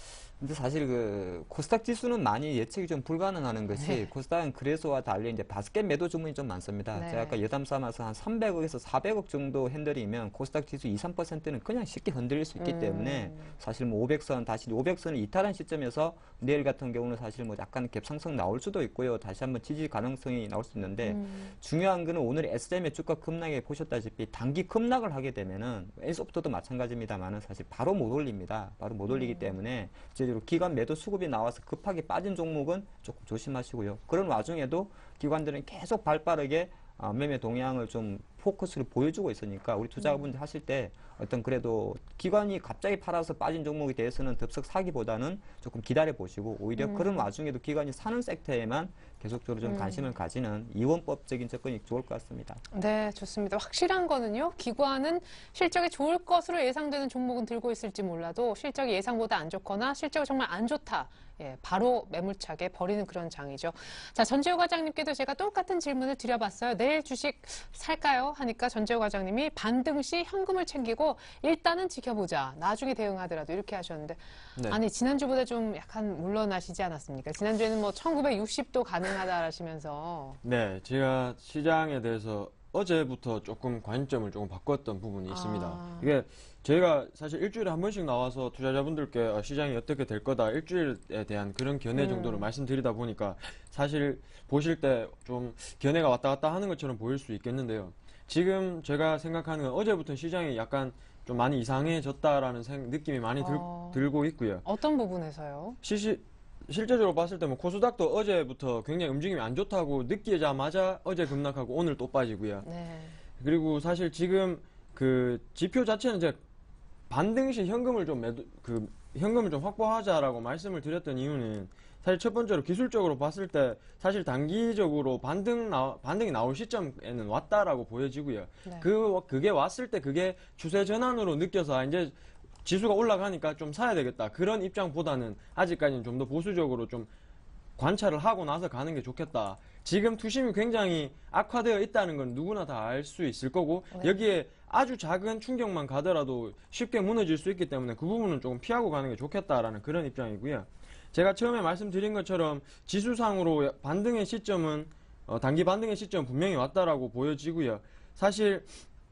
근데 사실 그 코스닥 지수는 많이 예측이 좀 불가능하는 것이 네. 코스닥은 그래서와 달리 이제 바스켓 매도 주문이 좀 많습니다. 네. 제가 아까 여담 삼아서 한 300억에서 400억 정도 핸들이면 코스닥 지수 2, 3%는 그냥 쉽게 흔들릴 수 있기 때문에 사실 뭐 500선 다시 500선을 이탈한 시점에서 내일 같은 경우는 사실 뭐 약간 갭상승 나올 수도 있고요. 다시 한번 지지 가능성이 나올 수 있는데 중요한 거는 오늘 SM의 주가 급락에 보셨다시피 단기 급락을 하게 되면은 N소프트도 마찬가지입니다만은 사실 바로 못 올립니다. 바로 못 올리기 때문에 기관 매도 수급이 나와서 급하게 빠진 종목은 조금 조심하시고요. 그런 와중에도 기관들은 계속 발빠르게 매매 동향을 좀 포커스를 보여주고 있으니까 우리 투자자분들 하실 때 어떤 그래도 기관이 갑자기 팔아서 빠진 종목에 대해서는 덥석 사기보다는 조금 기다려 보시고 오히려 그런 와중에도 기관이 사는 섹터에만 계속적으로 좀 관심을 가지는 이원법적인 접근이 좋을 것 같습니다. 네, 좋습니다. 확실한 거는요. 기관은 실적이 좋을 것으로 예상되는 종목은 들고 있을지 몰라도 실적이 예상보다 안 좋거나 실적이 정말 안 좋다. 예, 바로 매물차게 버리는 그런 장이죠. 자, 전재호 과장님께도 제가 똑같은 질문을 드려봤어요. 내일 주식 살까요? 하니까 전재호 과장님이 반등 시 현금을 챙기고 일단은 지켜보자. 나중에 대응하더라도 이렇게 하셨는데 네. 아니 지난주보다 좀 약간 물러나시지 않았습니까? 지난주에는 뭐 1960도 가능하다 하시면서 네, 제가 시장에 대해서 어제부터 조금 관점을 조금 바꿨던 부분이 있습니다. 이게 저희가 사실 일주일에 한 번씩 나와서 투자자분들께 시장이 어떻게 될 거다 일주일에 대한 그런 견해 정도를 말씀드리다 보니까 사실 보실 때 좀 견해가 왔다 갔다 하는 것처럼 보일 수 있겠는데요. 지금 제가 생각하는 건 어제부터 시장이 약간 좀 많이 이상해졌다라는 느낌이 많이 들고 있고요. 어떤 부분에서요? 실제적으로 봤을 때 뭐 코스닥도 어제부터 굉장히 움직임이 안 좋다고 느끼자마자 어제 급락하고 오늘 또 빠지고요. 네. 그리고 사실 지금 그 지표 자체는 이제 반등 시 현금을 좀 현금을 좀 확보하자라고 말씀을 드렸던 이유는 사실 첫 번째로 기술적으로 봤을 때 사실 단기적으로 반등이 나올 시점에는 왔다라고 보여지고요. 네. 그게 왔을 때 그게 추세 전환으로 느껴서 이제 지수가 올라가니까 좀 사야 되겠다. 그런 입장보다는 아직까지는 좀 더 보수적으로 좀 관찰을 하고 나서 가는 게 좋겠다. 지금 투심이 굉장히 악화되어 있다는 건 누구나 다 알 수 있을 거고 여기에 아주 작은 충격만 가더라도 쉽게 무너질 수 있기 때문에 그 부분은 조금 피하고 가는 게 좋겠다라는 그런 입장이고요. 제가 처음에 말씀드린 것처럼 지수상으로 반등의 시점은 단기 반등의 시점은 분명히 왔다라고 보여지고요. 사실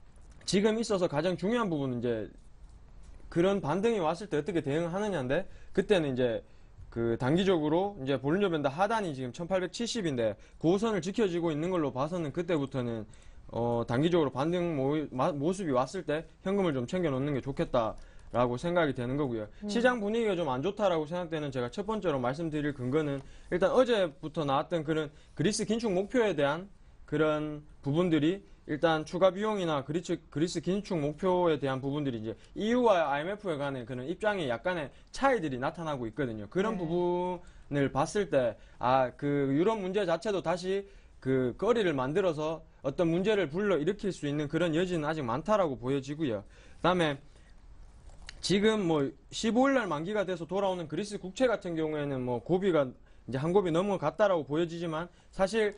지금 있어서 가장 중요한 부분은 이제 그런 반등이 왔을 때 어떻게 대응하느냐인데 그때는 이제 그 단기적으로 이제 볼린저 밴드 하단이 지금 1870인데 고선을 지켜지고 있는 걸로 봐서는 그때부터는 단기적으로 반등 모습이 왔을 때 현금을 좀 챙겨 놓는 게 좋겠다라고 생각이 되는 거고요. 시장 분위기가 좀 안 좋다라고 생각되는 제가 첫 번째로 말씀드릴 근거는 일단 어제부터 나왔던 그런 그리스 긴축 목표에 대한 그런 부분들이 일단 추가 비용이나 그리스 긴축 목표에 대한 부분들이 이제 EU와 IMF에 관한 그런 입장에 약간의 차이들이 나타나고 있거든요. 그런 부분을 봤을 때, 그 유럽 문제 자체도 다시 그 거리를 만들어서 어떤 문제를 불러일으킬 수 있는 그런 여지는 아직 많다라고 보여지고요. 그 다음에 지금 뭐 15일날 만기가 돼서 돌아오는 그리스 국채 같은 경우에는 뭐 고비가 이제 한 고비 넘어갔다라고 보여지지만 사실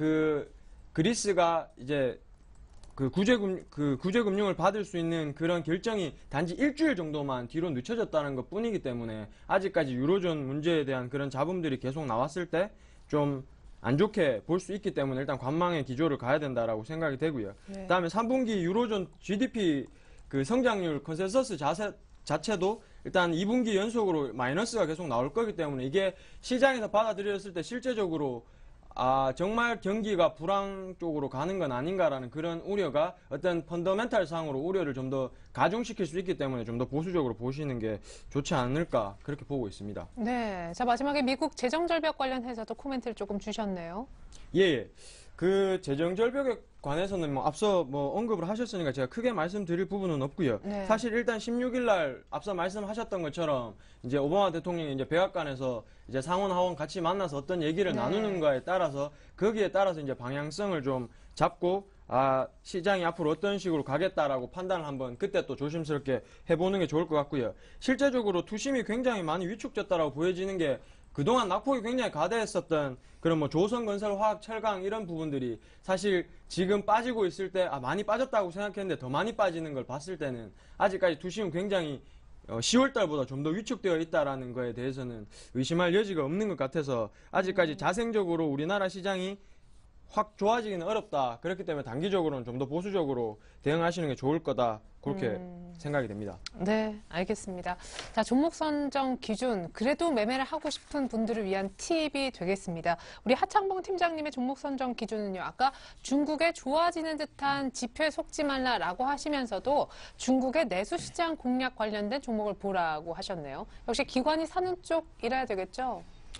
그리스가 이제 그 구제금융을 받을 수 있는 그런 결정이 단지 일주일 정도만 뒤로 늦춰졌다는 것 뿐이기 때문에 아직까지 유로존 문제에 대한 그런 잡음들이 계속 나왔을 때 좀 안 좋게 볼 수 있기 때문에 일단 관망의 기조를 가야 된다라고 생각이 되고요. 네. 그다음에 3분기 유로존 GDP 그 성장률 컨센서스 자체도 일단 2분기 연속으로 마이너스가 계속 나올 거기 때문에 이게 시장에서 받아들였을 때 실제적으로 정말 경기가 불황 쪽으로 가는 건 아닌가라는 그런 우려가 어떤 펀더멘탈 상으로 우려를 좀 더 가중시킬 수 있기 때문에 좀 더 보수적으로 보시는 게 좋지 않을까 그렇게 보고 있습니다. 네. 자, 마지막에 미국 재정절벽 관련해서도 코멘트를 조금 주셨네요. 예. 그 재정절벽에 관해서는 뭐 앞서 뭐 언급을 하셨으니까 제가 크게 말씀드릴 부분은 없고요. 네. 사실 일단 16일 날 앞서 말씀하셨던 것처럼 이제 오바마 대통령이 이제 백악관에서 이제 상원 하원 같이 만나서 어떤 얘기를 네. 나누는가에 따라서 거기에 따라서 이제 방향성을 좀 잡고 시장이 앞으로 어떤 식으로 가겠다라고 판단을 한번 그때 또 조심스럽게 해보는 게 좋을 것 같고요. 실제적으로 투심이 굉장히 많이 위축됐다라고 보여지는 게 그동안 낙폭이 굉장히 가대했었던 그런 뭐 조선건설, 화학, 철강 이런 부분들이 사실 지금 빠지고 있을 때 많이 빠졌다고 생각했는데 더 많이 빠지는 걸 봤을 때는 아직까지 투심은 굉장히 10월 달보다 좀 더 위축되어 있다라는 거에 대해서는 의심할 여지가 없는 것 같아서 아직까지 자생적으로 우리나라 시장이 확 좋아지기는 어렵다. 그렇기 때문에 단기적으로는 좀 더 보수적으로 대응하시는 게 좋을 거다. 그렇게 생각이 됩니다. 네, 알겠습니다. 자, 종목 선정 기준, 그래도 매매를 하고 싶은 분들을 위한 팁이 되겠습니다. 우리 하창봉 팀장님의 종목 선정 기준은요, 아까 중국의 좋아지는 듯한 지표에 속지 말라라고 하시면서도 중국의 내수 시장 공략 관련된 종목을 보라고 하셨네요. 역시 기관이 사는 쪽이라야 되겠죠?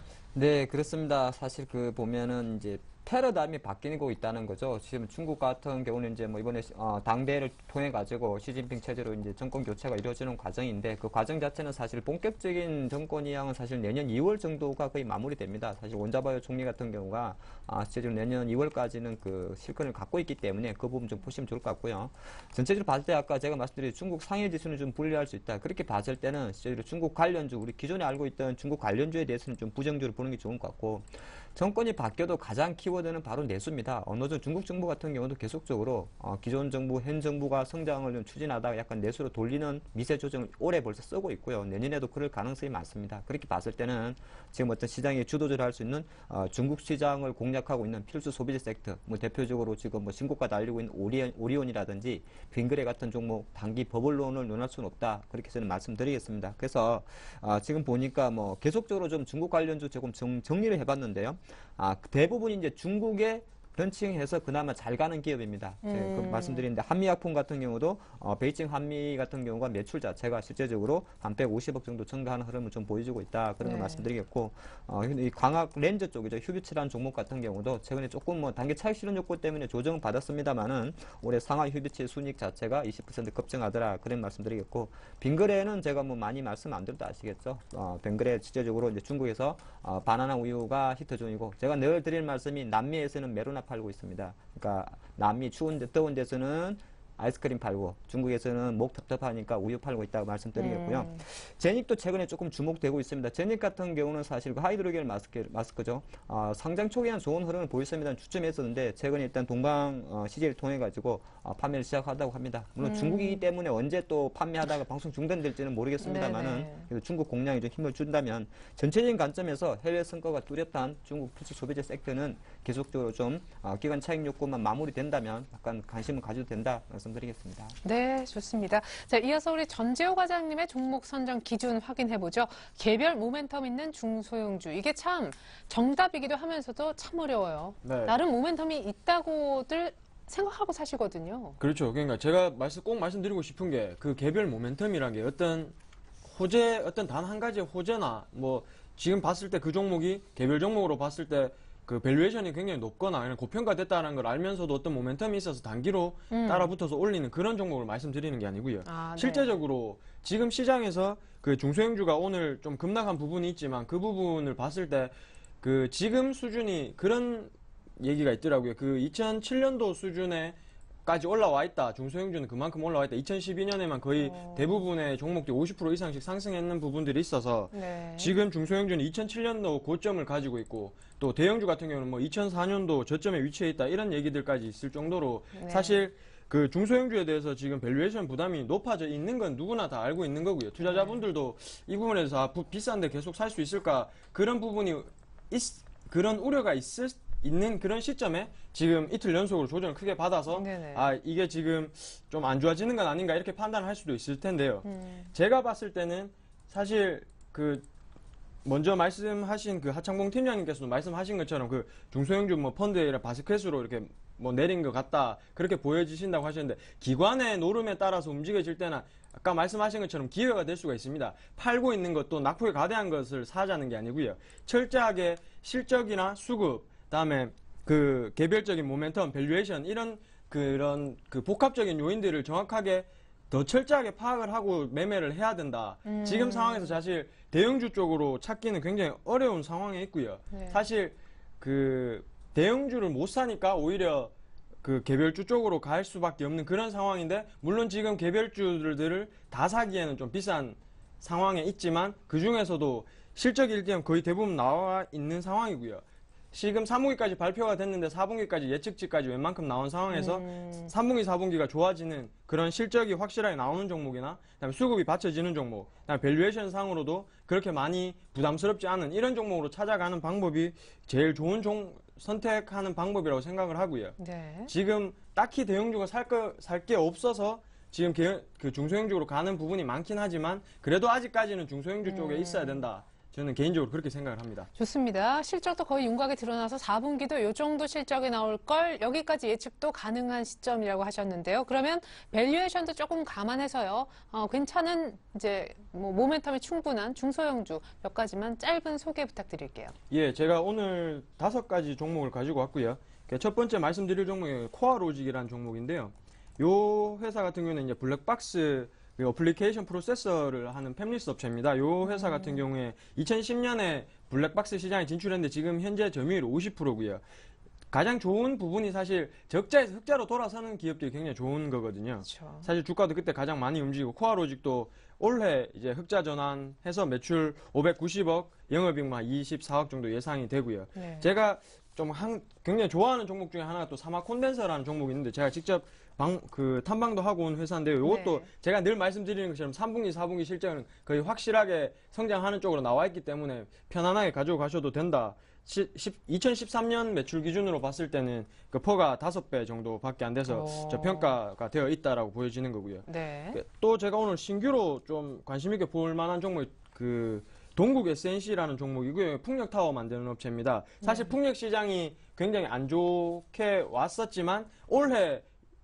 네, 그렇습니다. 사실 보면은 이제 패러다임이 바뀌고 있다는 거죠. 지금 중국 같은 경우는 이제 뭐 이번에 당대를 통해 가지고 시진핑 체제로 이제 정권 교체가 이루어지는 과정인데 그 과정 자체는 사실 본격적인 정권 이양은 사실 내년 2월 정도가 거의 마무리됩니다. 사실 원자바이오 총리 같은 경우가 실제로 내년 2월까지는 그 실권을 갖고 있기 때문에 그 부분 좀 보시면 좋을 것 같고요. 전체적으로 봤을 때 아까 제가 말씀드린 중국 상해 지수는 좀 분리할 수 있다. 그렇게 봤을 때는 실제로 중국 관련주, 우리 기존에 알고 있던 중국 관련주에 대해서는 좀 부정적으로 보는 게 좋은 것 같고, 정권이 바뀌어도 가장 키워드는 바로 내수입니다. 어느 정도 중국 정부 같은 경우도 계속적으로 기존 정부, 현 정부가 성장을 좀 추진하다가 약간 내수로 돌리는 미세 조정을 올해 벌써 쓰고 있고요. 내년에도 그럴 가능성이 많습니다. 그렇게 봤을 때는 지금 어떤 시장의 주도주를 할 수 있는 중국 시장을 공략하고 있는 필수 소비재 섹터, 뭐 대표적으로 지금 뭐 신고가 달리고 있는 오리온이라든지 빙그레 같은 종목 단기 버블론을 논할 수는 없다. 그렇게 저는 말씀드리겠습니다. 그래서 지금 보니까 뭐 계속적으로 좀 중국 관련주 조금 정리를 해봤는데요. 대부분 이제 중국의 런칭해서 그나마 잘 가는 기업입니다. 제가 말씀드리는데 한미약품 같은 경우도 베이징 한미 같은 경우가 매출 자체가 실제적으로 한 150억 정도 증가하는 흐름을 좀 보여주고 있다. 그런 걸 말씀드리겠고, 이 광학 렌즈 쪽이죠. 휴비치라는 종목 같은 경우도 최근에 조금 뭐 단기 차익 실현 욕구 때문에 조정을 받았습니다만은 올해 상하 휴비치 순이익 자체가 20% 급증하더라. 그런 말씀드리겠고, 빙그레는 제가 뭐 많이 말씀 안 드려도 아시겠죠. 빙그레 실제적으로 이제 중국에서 바나나 우유가 히트존이고, 제가 늘 드릴 말씀이 남미에서는 메로나 팔고 있습니다. 그러니까 남미 더운 데서는 아이스크림 팔고 중국에서는 목 텁텁하니까 우유 팔고 있다고 말씀드리겠고요. 제닉도 최근에 조금 주목되고 있습니다. 제닉 같은 경우는 사실 그 하이드로겔 마스크죠. 상장 초기에는 좋은 흐름을 보였습니다. 주춤했었는데 최근에 일단 동방 CJ를 통해 가지고 판매를 시작하다고 합니다. 물론 중국이기 때문에 언제 또 판매하다가 방송 중단될지는 모르겠습니다만은 그래도 중국 공략이 좀 힘을 준다면 전체적인 관점에서 해외 성과가 뚜렷한 중국 필수 소비재 섹터는 계속적으로 좀 기간 차익 욕구만 마무리된다면 약간 관심을 가져도 된다. 말씀드리겠습니다. 네, 좋습니다. 자, 이어서 우리 전재호 과장님의 종목 선정 기준 확인해보죠. 개별 모멘텀 있는 중소형주. 이게 참 정답이기도 하면서도 참 어려워요. 네. 나름 모멘텀이 있다고들 생각하고 사시거든요. 그렇죠. 그러니까 제가 꼭 말씀드리고 싶은 게 그 개별 모멘텀이란 게 어떤 단 한 가지의 호재나 뭐 지금 봤을 때 그 종목이 개별 종목으로 봤을 때 그 밸류에이션이 굉장히 높거나 아니면 고평가됐다는 걸 알면서도 어떤 모멘텀이 있어서 단기로 따라붙어서 올리는 그런 종목을 말씀드리는 게 아니고요. 네. 실제적으로 지금 시장에서 그 중소형주가 오늘 좀 급락한 부분이 있지만 그 부분을 봤을 때 그 지금 수준이 그런 얘기가 있더라고요. 그 2007년도 수준에까지 올라와 있다. 중소형주는 그만큼 올라와 있다. 2012년에만 거의 대부분의 종목들이 50% 이상씩 상승했는 부분들이 있어서 지금 중소형주는 2007년도 고점을 가지고 있고 또 대형주 같은 경우는 뭐 2004년도 저점에 위치해 있다. 이런 얘기들까지 있을 정도로 사실 그 중소형주에 대해서 지금 밸류에이션 부담이 높아져 있는 건 누구나 다 알고 있는 거고요. 투자자분들도 이 부분에서 비싼데 계속 살 수 있을까 그런 부분이 그런 우려가 있는 그런 시점에 지금 이틀 연속으로 조정을 크게 받아서 이게 지금 좀 안 좋아지는 건 아닌가 이렇게 판단을 할 수도 있을 텐데요. 제가 봤을 때는 사실 그 먼저 말씀하신 그 하창봉 팀장님께서도 말씀하신 것처럼 그 중소형주 뭐 펀드의 바스켓으로 이렇게 뭐 내린 것 같다 그렇게 보여지신다고 하셨는데 기관의 노름에 따라서 움직여질 때는 아까 말씀하신 것처럼 기회가 될 수가 있습니다. 팔고 있는 것도 낙폭에 가대한 것을 사자는 게 아니고요. 철저하게 실적이나 수급, 다음에 그 개별적인 모멘텀, 밸류에이션 이런 그런 그 복합적인 요인들을 정확하게 더 철저하게 파악을 하고 매매를 해야 된다. 지금 상황에서 사실 대형주 쪽으로 찾기는 굉장히 어려운 상황에 있고요. 사실 그 대형주를 못 사니까 오히려 그 개별주 쪽으로 갈 수밖에 없는 그런 상황인데 물론 지금 개별주들을 다 사기에는 좀 비싼 상황에 있지만 그 중에서도 실적 일기는 거의 대부분 나와 있는 상황이고요. 지금 3분기까지 발표가 됐는데 4분기까지 예측치까지 웬만큼 나온 상황에서 3분기, 4분기가 좋아지는 그런 실적이 확실하게 나오는 종목이나 그다음에 수급이 받쳐지는 종목, 그다음에 밸류에이션 상으로도 그렇게 많이 부담스럽지 않은 이런 종목으로 찾아가는 방법이 제일 좋은 선택하는 방법이라고 생각을 하고요. 네. 지금 딱히 대형주가 살 게 없어서 지금 그 중소형주로 가는 부분이 많긴 하지만 그래도 아직까지는 중소형주 쪽에 있어야 된다. 저는 개인적으로 그렇게 생각을 합니다. 좋습니다. 실적도 거의 윤곽에 드러나서 4분기도 이 정도 실적이 나올 걸 여기까지 예측도 가능한 시점이라고 하셨는데요. 그러면 밸류에이션도 조금 감안해서요. 괜찮은 이제 뭐 모멘텀이 충분한 중소형주 몇 가지만 짧은 소개 부탁드릴게요. 예, 제가 오늘 5가지 종목을 가지고 왔고요. 첫 번째 말씀드릴 종목이 코아로직이라는 종목인데요. 요 회사 같은 경우는 이제 블랙박스 어플리케이션 프로세서를 하는 팹리스 업체입니다. 이 회사 같은 경우에 2010년에 블랙박스 시장에 진출했는데 지금 현재 점유율 50%고요. 가장 좋은 부분이 사실 적자에서 흑자로 돌아서는 기업들이 굉장히 좋은 거거든요. 그렇죠. 사실 주가도 그때 가장 많이 움직이고 코아로직도 올해 이제 흑자 전환해서 매출 590억, 영업이익만 24억 정도 예상이 되고요. 네. 제가 좀 굉장히 좋아하는 종목 중에 하나가 또 사마 콘덴서라는 종목이 있는데 제가 직접 탐방도 하고 온 회사인데요. 이것도 네. 제가 늘 말씀드리는 것처럼 3분기, 4분기 실적은 거의 확실하게 성장하는 쪽으로 나와 있기 때문에 편안하게 가지고 가셔도 된다. 2013년 매출 기준으로 봤을 때는 그 퍼가 5배 정도밖에 안 돼서 저평가가 되어 있다라고 보여지는 거고요. 네. 또 제가 오늘 신규로 좀 관심 있게 볼 만한 종목이 동국 SNC라는 종목이고요. 풍력 타워 만드는 업체입니다. 사실 풍력 시장이 굉장히 안 좋게 왔었지만 올해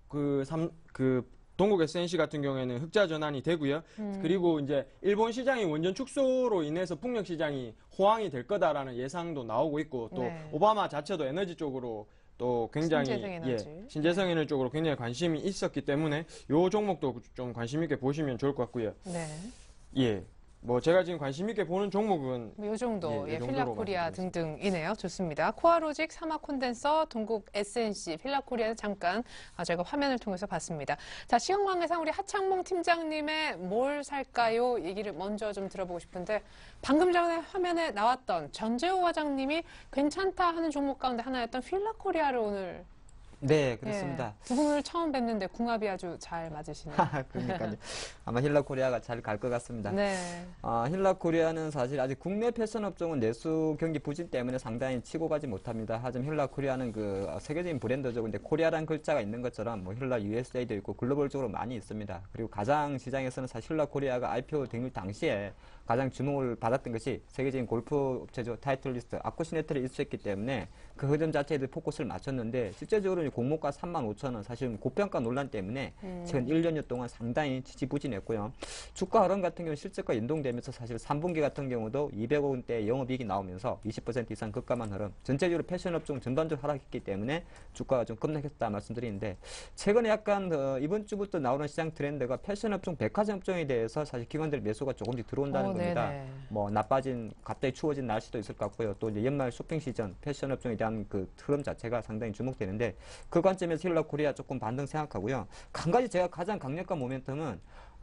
동국 SNC 같은 경우에는 흑자 전환이 되고요. 그리고 이제 일본 시장이 원전 축소로 인해서 풍력 시장이 호황이 될 거다라는 예상도 나오고 있고 또 네. 오바마 자체도 에너지 쪽으로 또 굉장히 신재생 에너지. 신재생 에너지 쪽으로 굉장히 관심이 있었기 때문에 이 종목도 좀 관심 있게 보시면 좋을 것 같고요. 네. 예. 뭐 제가 지금 관심 있게 보는 종목은 이 정도, 이 정도로 필라코리아 말씀드리겠습니다. 등등이네요. 좋습니다. 코아로직, 사마 콘덴서, 동국 SNC, 필라코리아는 잠깐 제가 화면을 통해서 봤습니다. 자, 시간 관계상 우리 하창봉 팀장님의 뭘 살까요? 얘기를 먼저 좀 들어보고 싶은데 방금 전에 화면에 나왔던 전재호 과장님이 괜찮다 하는 종목 가운데 하나였던 필라코리아를 오늘 네, 그렇습니다. 두 분을 처음 뵀는데 궁합이 아주 잘 맞으시네요. 그러니까요. 아마 힐라코리아가 잘 갈 것 같습니다. 네. 힐라코리아는 사실 아직 국내 패션 업종은 내수 경기 부진 때문에 상당히 치고 가지 못합니다. 하지만 힐라코리아는 세계적인 브랜드죠. 근데 코리아라는 글자가 있는 것처럼 뭐 힐라 USA도 있고 글로벌적으로 많이 있습니다. 그리고 가장 시장에서는 사실 힐라코리아가 IPO 등일 당시에 가장 주목을 받았던 것이 세계적인 골프 업체죠. 타이틀리스트, 아쿠시네트를 입수했기 때문에 그 흐름 자체에 포커스를 맞췄는데 실제적으로 공모가 35,000원 사실은 고평가 논란 때문에 최근 1년여 동안 상당히 지지부진했고요. 주가 흐름 같은 경우는 실적과 연동되면서 사실 3분기 같은 경우도 200억 원대 영업이익이 나오면서 20% 이상 급감한 흐름. 전체적으로 패션 업종 전반적으로 하락했기 때문에 주가가 좀 급락했다 말씀드리는데 최근에 약간 이번 주부터 나오는 시장 트렌드가 패션 업종, 백화점 업종에 대해서 사실 기관들 매수가 조금씩 들어온다는 겁니다. 네네. 뭐 갑자기 추워진 날씨도 있을 것 같고요. 또 이제 연말 쇼핑 시즌 패션 업종에 대한 그 흐름 자체가 상당히 주목되는데 그 관점에서 힐라코리아 조금 반등 생각하고요. 한 가지 제가 가장 강력한 모멘텀은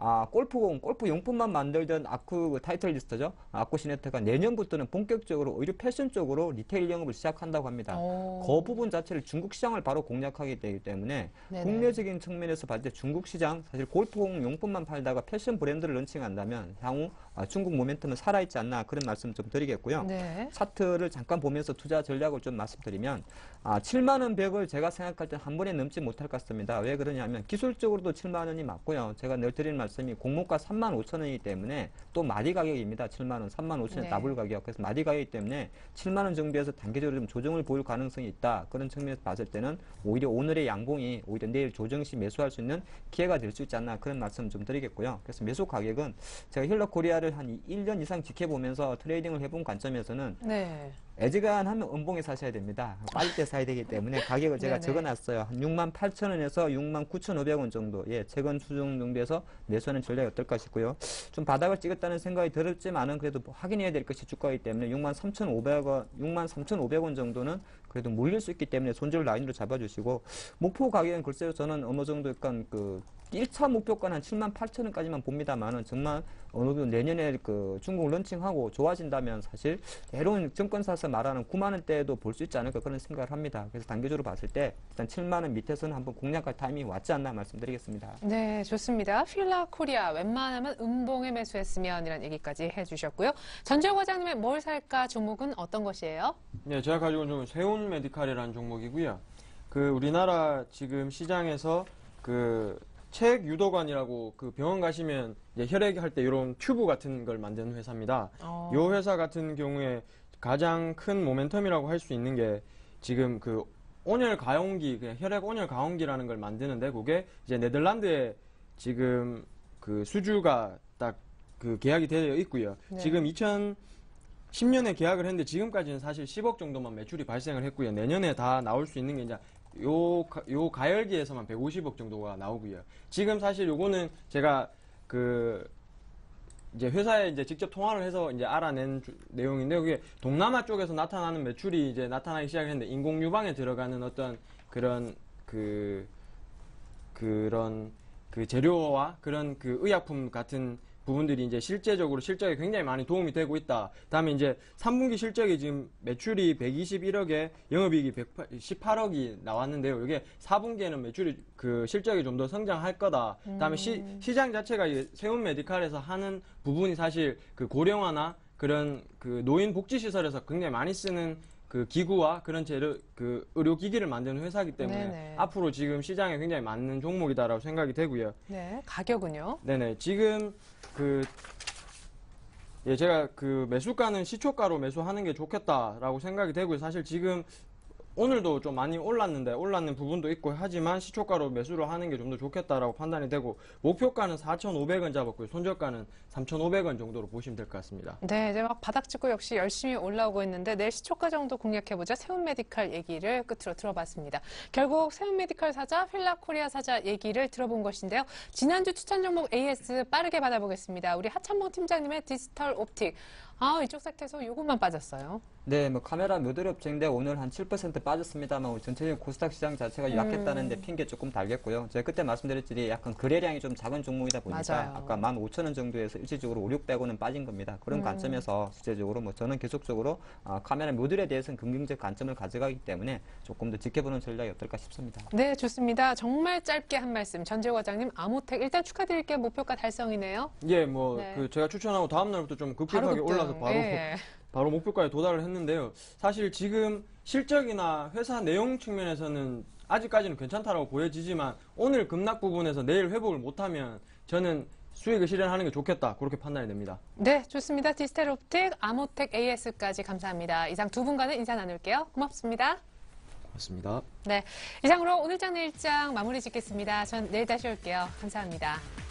골프 용품만 만들던 타이틀리스트죠. 아쿠시네트가 내년부터는 본격적으로 의류 패션 쪽으로 리테일 영업을 시작한다고 합니다. 그 부분 자체를 중국 시장을 바로 공략하게 되기 때문에 네네. 국내적인 측면에서 봤을 때 중국 시장 사실 골프공 용품만 팔다가 패션 브랜드를 런칭한다면 향후 중국 모멘텀은 살아있지 않나 그런 말씀 좀 드리겠고요. 네. 차트를 잠깐 보면서 투자 전략을 좀 말씀드리면 7만 원 100을 제가 생각할 때 한 번에 넘지 못할 것 같습니다. 왜 그러냐면 기술적으로도 7만 원이 맞고요. 제가 늘 드리는 말씀이 공모가 35,000원이기 때문에 또 마디 가격입니다. 7만 원, 3만 5천원 네. 더블 가격. 그래서 마디 가격이기 때문에 7만 원 정도에서 단계적으로 좀 조정을 보일 가능성이 있다. 그런 측면에서 봤을 때는 오히려 오늘의 양봉이 오히려 내일 조정 시 매수할 수 있는 기회가 될 수 있지 않나 그런 말씀 좀 드리겠고요. 그래서 매수 가격은 제가 힐라코리아를 한 1년 이상 지켜보면서 트레이딩을 해본 관점에서는 네. 애지간하면 음봉에 사셔야 됩니다. 빠질 때 사야 되기 때문에 가격을 제가 네네. 적어놨어요. 한 68,000원에서 69,500원 정도, 최근 수준 정도에서 매수하는 전략이 어떨까 싶고요. 좀 바닥을 찍었다는 생각이 들었지만은 그래도 확인해야 될 것이 주가이기 때문에 63,500원 정도는 그래도 물릴 수 있기 때문에 손절 라인으로 잡아주시고 목표 가격은 글쎄요 저는 어느 정도 약간 1차 목표가는 78,000원까지만 봅니다만은 정말 어느 정도 내년에 그 중국 런칭하고 좋아진다면 사실 대로는 증권사에서 말하는 9만 원대에도 볼 수 있지 않을까 그런 생각을 합니다. 그래서 단기적으로 봤을 때 일단 7만 원 밑에서는 한번 공략할 타이밍이 왔지 않나 말씀드리겠습니다. 네, 좋습니다. 필라 코리아 웬만하면 음봉에 매수했으면 이런 얘기까지 해주셨고요. 전재호 과장님의 뭘 살까 종목은 어떤 것이에요? 네, 제가 가지고 있는 종목은 세운 메디칼이라는 종목이고요. 그 우리나라 지금 시장에서 그 책 유도관이라고 그 병원 가시면 이제 혈액할 때 이런 튜브 같은 걸 만드는 회사입니다. 이 회사 같은 경우에 가장 큰 모멘텀이라고 할 수 있는 게 지금 그 온열 가온기, 그냥 혈액 온열 가온기라는 걸 만드는데 그게 이제 네덜란드에 지금 그 수주가 딱 그 계약이 되어 있고요. 네. 지금 2010년에 계약을 했는데 지금까지는 사실 10억 정도만 매출이 발생을 했고요. 내년에 다 나올 수 있는 게 이제 요 가열기에서만 150억 정도가 나오고요. 지금 사실 요거는 제가 그 이제 회사에 이제 직접 통화를 해서 이제 알아낸 내용인데 그게 동남아 쪽에서 나타나는 매출이 이제 나타나기 시작했는데 인공 유방에 들어가는 어떤 그런 그런 재료와 그런 그 의약품 같은 부분들이 이제 실제적으로 실적에 굉장히 많이 도움이 되고 있다. 다음에 이제 3분기 실적이 지금 매출이 121억에 영업이익이 118억이 나왔는데요. 이게 4분기에는 매출이 그 실적이 좀 더 성장할 거다. 다음에 시장 자체가 세운 메디칼에서 하는 부분이 사실 그 고령화나 그런 그 노인 복지 시설에서 굉장히 많이 쓰는 그 기구와 그런 재료, 그 의료기기를 만드는 회사이기 때문에 네네. 앞으로 지금 시장에 굉장히 맞는 종목이다라고 생각이 되고요. 네, 가격은요? 네네. 지금 제가 그 매수가는 시초가로 매수하는 게 좋겠다라고 생각이 되고요. 사실 지금 오늘도 좀 많이 올랐는 부분도 있고 하지만 시초가로 매수를 하는 게 좀 더 좋겠다라고 판단이 되고 목표가는 4,500원 잡았고요. 손절가는 3,500원 정도로 보시면 될 것 같습니다. 네, 이제 막 바닥 찍고 역시 열심히 올라오고 있는데 내일 시초가 정도 공략해보자. 세운 메디칼 얘기를 끝으로 들어봤습니다. 결국 세운 메디칼 사자, 필라 코리아 사자 얘기를 들어본 것인데요. 지난주 추천 종목 AS 빠르게 받아보겠습니다. 우리 하찬봉 팀장님의 디지털 옵틱. 이쪽 섹터에서 요것만 빠졌어요. 네, 뭐 카메라 모듈 업체인데 오늘 한 7% 빠졌습니다만 우리 전체적인 코스닥 시장 자체가 약했다는데 핑계 조금 달겠고요. 제가 그때 말씀드렸듯이 약간 거래량이 좀 작은 종목이다 보니까 맞아요. 아까 15,000원 정도에서 일시적으로 5, 600원은 빠진 겁니다. 그런 관점에서 실제적으로 뭐 저는 계속적으로 카메라 모듈에 대해서는 긍정적 관점을 가져가기 때문에 조금 더 지켜보는 전략이 어떨까 싶습니다. 네, 좋습니다. 정말 짧게 한 말씀. 전재호 과장님, 아모텍 일단 축하드릴게요. 목표가 달성이네요. 예, 뭐 네. 제가 추천하고 다음 날부터 좀 급격하게 급등. 올라서 예. 바로 목표가에 도달을 했는데요. 사실 지금 실적이나 회사 내용 측면에서는 아직까지는 괜찮다라고 보여지지만 오늘 급락 부분에서 내일 회복을 못하면 저는 수익을 실현하는 게 좋겠다. 그렇게 판단이 됩니다. 네, 좋습니다. 디지털 옵틱, 아모텍 AS까지 감사합니다. 이상 두 분과는 인사 나눌게요. 고맙습니다. 맞습니다. 네, 이상으로 오늘 장 내일장 마무리 짓겠습니다. 전 내일 다시 올게요. 감사합니다.